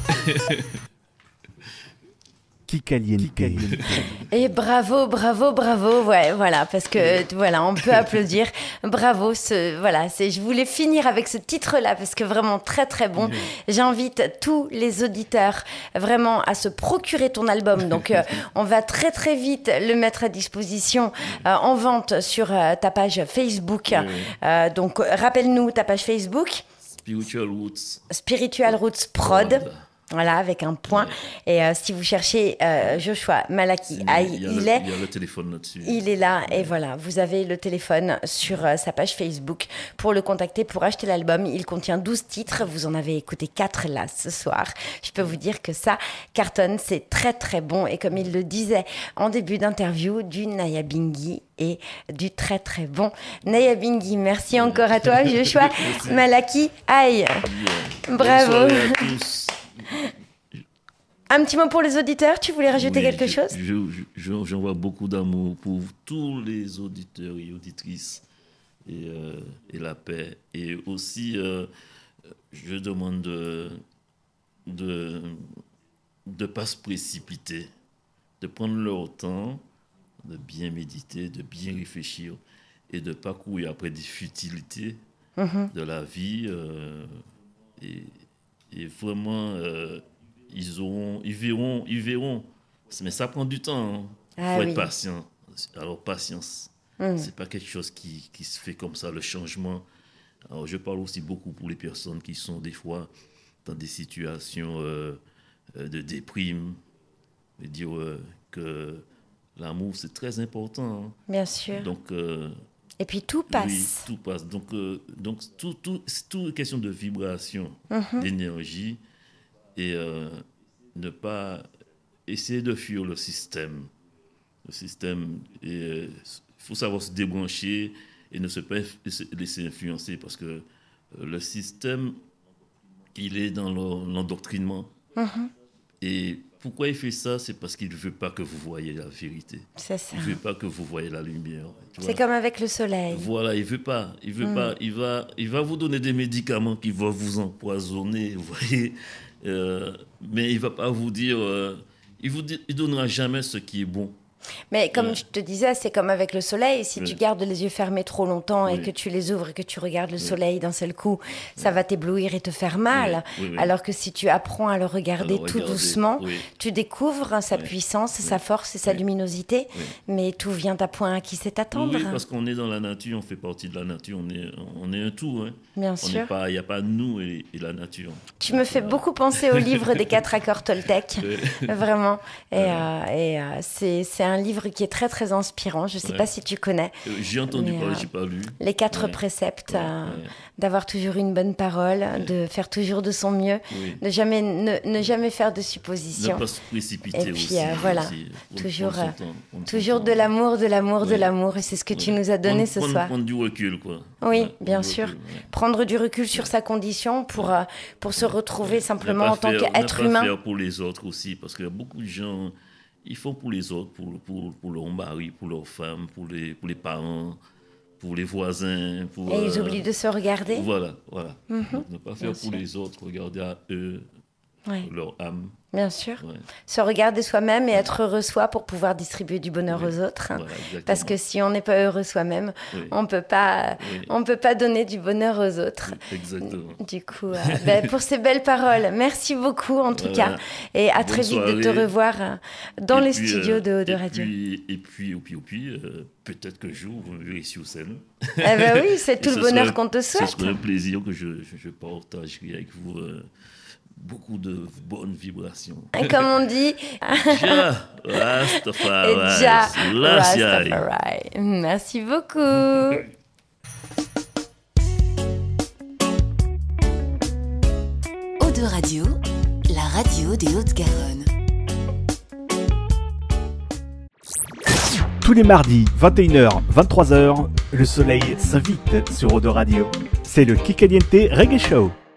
Kikaliente. Et bravo, bravo, bravo, ouais, voilà, parce que voilà, on peut applaudir. Bravo, ce, voilà, c'est, je voulais finir avec ce titre-là parce que vraiment très très bon. J'invite tous les auditeurs vraiment à se procurer ton album. Donc, euh, on va très très vite le mettre à disposition euh, en vente sur euh, ta page Facebook. Oui. Euh, donc, rappelle-nous ta page Facebook. Spiritual Roots. Spiritual Roots Prod. Voilà, avec un point. Et euh, si vous cherchez euh, Joshua Malaki Aye, Il y a il le, est... il y a le téléphone là-dessus. Il est là et voilà, vous avez le téléphone sur euh, sa page Facebook pour le contacter, pour acheter l'album. Il contient douze titres, vous en avez écouté quatre là ce soir. Je peux vous dire que ça cartonne, c'est très très bon et comme il le disait en début d'interview, du Nyabinghi et du très très bon Nyabinghi. Merci encore à toi Joshua Malaki Aye. Bravo. Bonne soirée à tous. Un petit mot pour les auditeurs, tu voulais rajouter Oui, quelque je- chose je- je- J'envoie beaucoup d'amour pour tous les auditeurs et auditrices et, euh, et la paix. Et aussi, euh, je demande de de de pas se précipiter, de prendre leur temps, de bien méditer, de bien réfléchir et de pas courir après des futilités de la vie. euh, et, et vraiment, euh, ils auront, ils verront, ils verront. Mais ça prend du temps. Il Ah faut oui. être patient. Alors, patience. Mm. C'est pas quelque chose qui, qui se fait comme ça, le changement. Alors, je parle aussi beaucoup pour les personnes qui sont des fois dans des situations euh, euh, de déprime. Et dire euh, que l'amour, c'est très important. hein. Bien sûr. Donc, euh, Et puis tout passe. oui, tout passe. Donc, euh, donc tout, tout, c'est tout une question de vibration, d'énergie, et euh, ne pas essayer de fuir le système. Le système, il faut savoir se débrancher et ne se pas inf- laisser influencer parce que euh, le système, il est dans le- l'endoctrinement. Et pourquoi il fait ça? C'est parce qu'il ne veut pas que vous voyez la vérité. C'est ça. Il ne veut pas que vous voyez la lumière. tu C'est vois. comme avec le soleil. Voilà, il veut pas, il veut pas, il va, il va vous donner des médicaments qui vont vous empoisonner, vous voyez, euh, mais il va pas vous dire, euh, il vous dit- il donnera jamais ce qui est bon. Mais comme Ouais. je te disais, c'est comme avec le soleil. Si Oui. tu gardes les yeux fermés trop longtemps et Oui. que tu les ouvres et que tu regardes le soleil d'un seul coup, ça va t'éblouir et te faire mal. Oui, oui, oui. Alors que si tu apprends à le regarder Alors, tout regardez, doucement, oui. tu découvres sa Oui. puissance, sa force et sa Oui. luminosité. Oui. Mais tout vient à point à qui sait attendre. Oui, parce qu'on est dans la nature, on fait partie de la nature, on est, on est un tout. Hein. Bien On sûr. n'est pas, il n'y a pas nous et, et la nature. Tu me fais beaucoup penser au livre des quatre accords Toltec, vraiment. Et, euh, et euh, c'est c'est un livre qui est très très inspirant. Je ne sais Ouais. pas si tu connais. Euh, J'ai entendu Mais, parler, euh, j'ai pas lu. Les quatre Ouais. préceptes, Ouais, euh, ouais. d'avoir toujours une bonne parole, de faire toujours de son mieux, Oui. de jamais, ne, ne jamais faire de Ne suppositions. pas se précipiter Et puis, aussi. euh, voilà. aussi. Prendre- Toujours, prendre son euh, temps, prendre son Toujours temps. de l'amour, de l'amour, de Ouais. l'amour. Et c'est ce que tu Ouais. nous as donné Prendre- ce prendre- soir. Prendre du recul, quoi. Oui, Ouais, bien prendre du sûr. recul, ouais. Prendre du recul sur sa condition pour, euh, pour se retrouver simplement Ne pas en tant faire- qu'être ne pas humain. faire pour les autres aussi, parce qu'il y a beaucoup de gens, ils font pour les autres, pour, pour, pour leur mari, pour leur femme, pour les, pour les parents. pour les voisins. Pour, Et ils euh, oublient de se regarder. Voilà, voilà. Mhm. Donc, ne pas faire Bien pour sûr. les autres, regarder à eux, Ouais, leur âme. bien sûr. Ouais. Se regarder soi-même et être heureux soi pour pouvoir distribuer du bonheur Oui. aux autres. Voilà, exactement. Parce que si on n'est pas heureux soi-même, Oui. on peut pas, Oui. on peut pas donner du bonheur aux autres. Exactement. Du coup, euh, ben, pour ces belles paroles, merci beaucoup en tout Voilà. cas. Et à Bonne très vite de te soirée. revoir euh, dans Et les puis, studios euh, de, de et radio. Puis, et puis, et puis, et puis euh, peut-être qu'un jour, vous me verrez sur scène. Eh ben oui, c'est Et tout ce le bonheur serait- qu'on te Ce souhaite. serait un plaisir que je, je, je partagerai avec vous euh, beaucoup de bonnes vibrations. Et comme on dit, Ja, Rastafari, Ja Selassie. Rastafari. Merci beaucoup. Eau de Radio, la radio des Hautes-Garonne. Tous les mardis, vingt et une heures, vingt-trois heures, le soleil s'invite sur Eau de Radio. C'est le Kikaliente Reggae Show.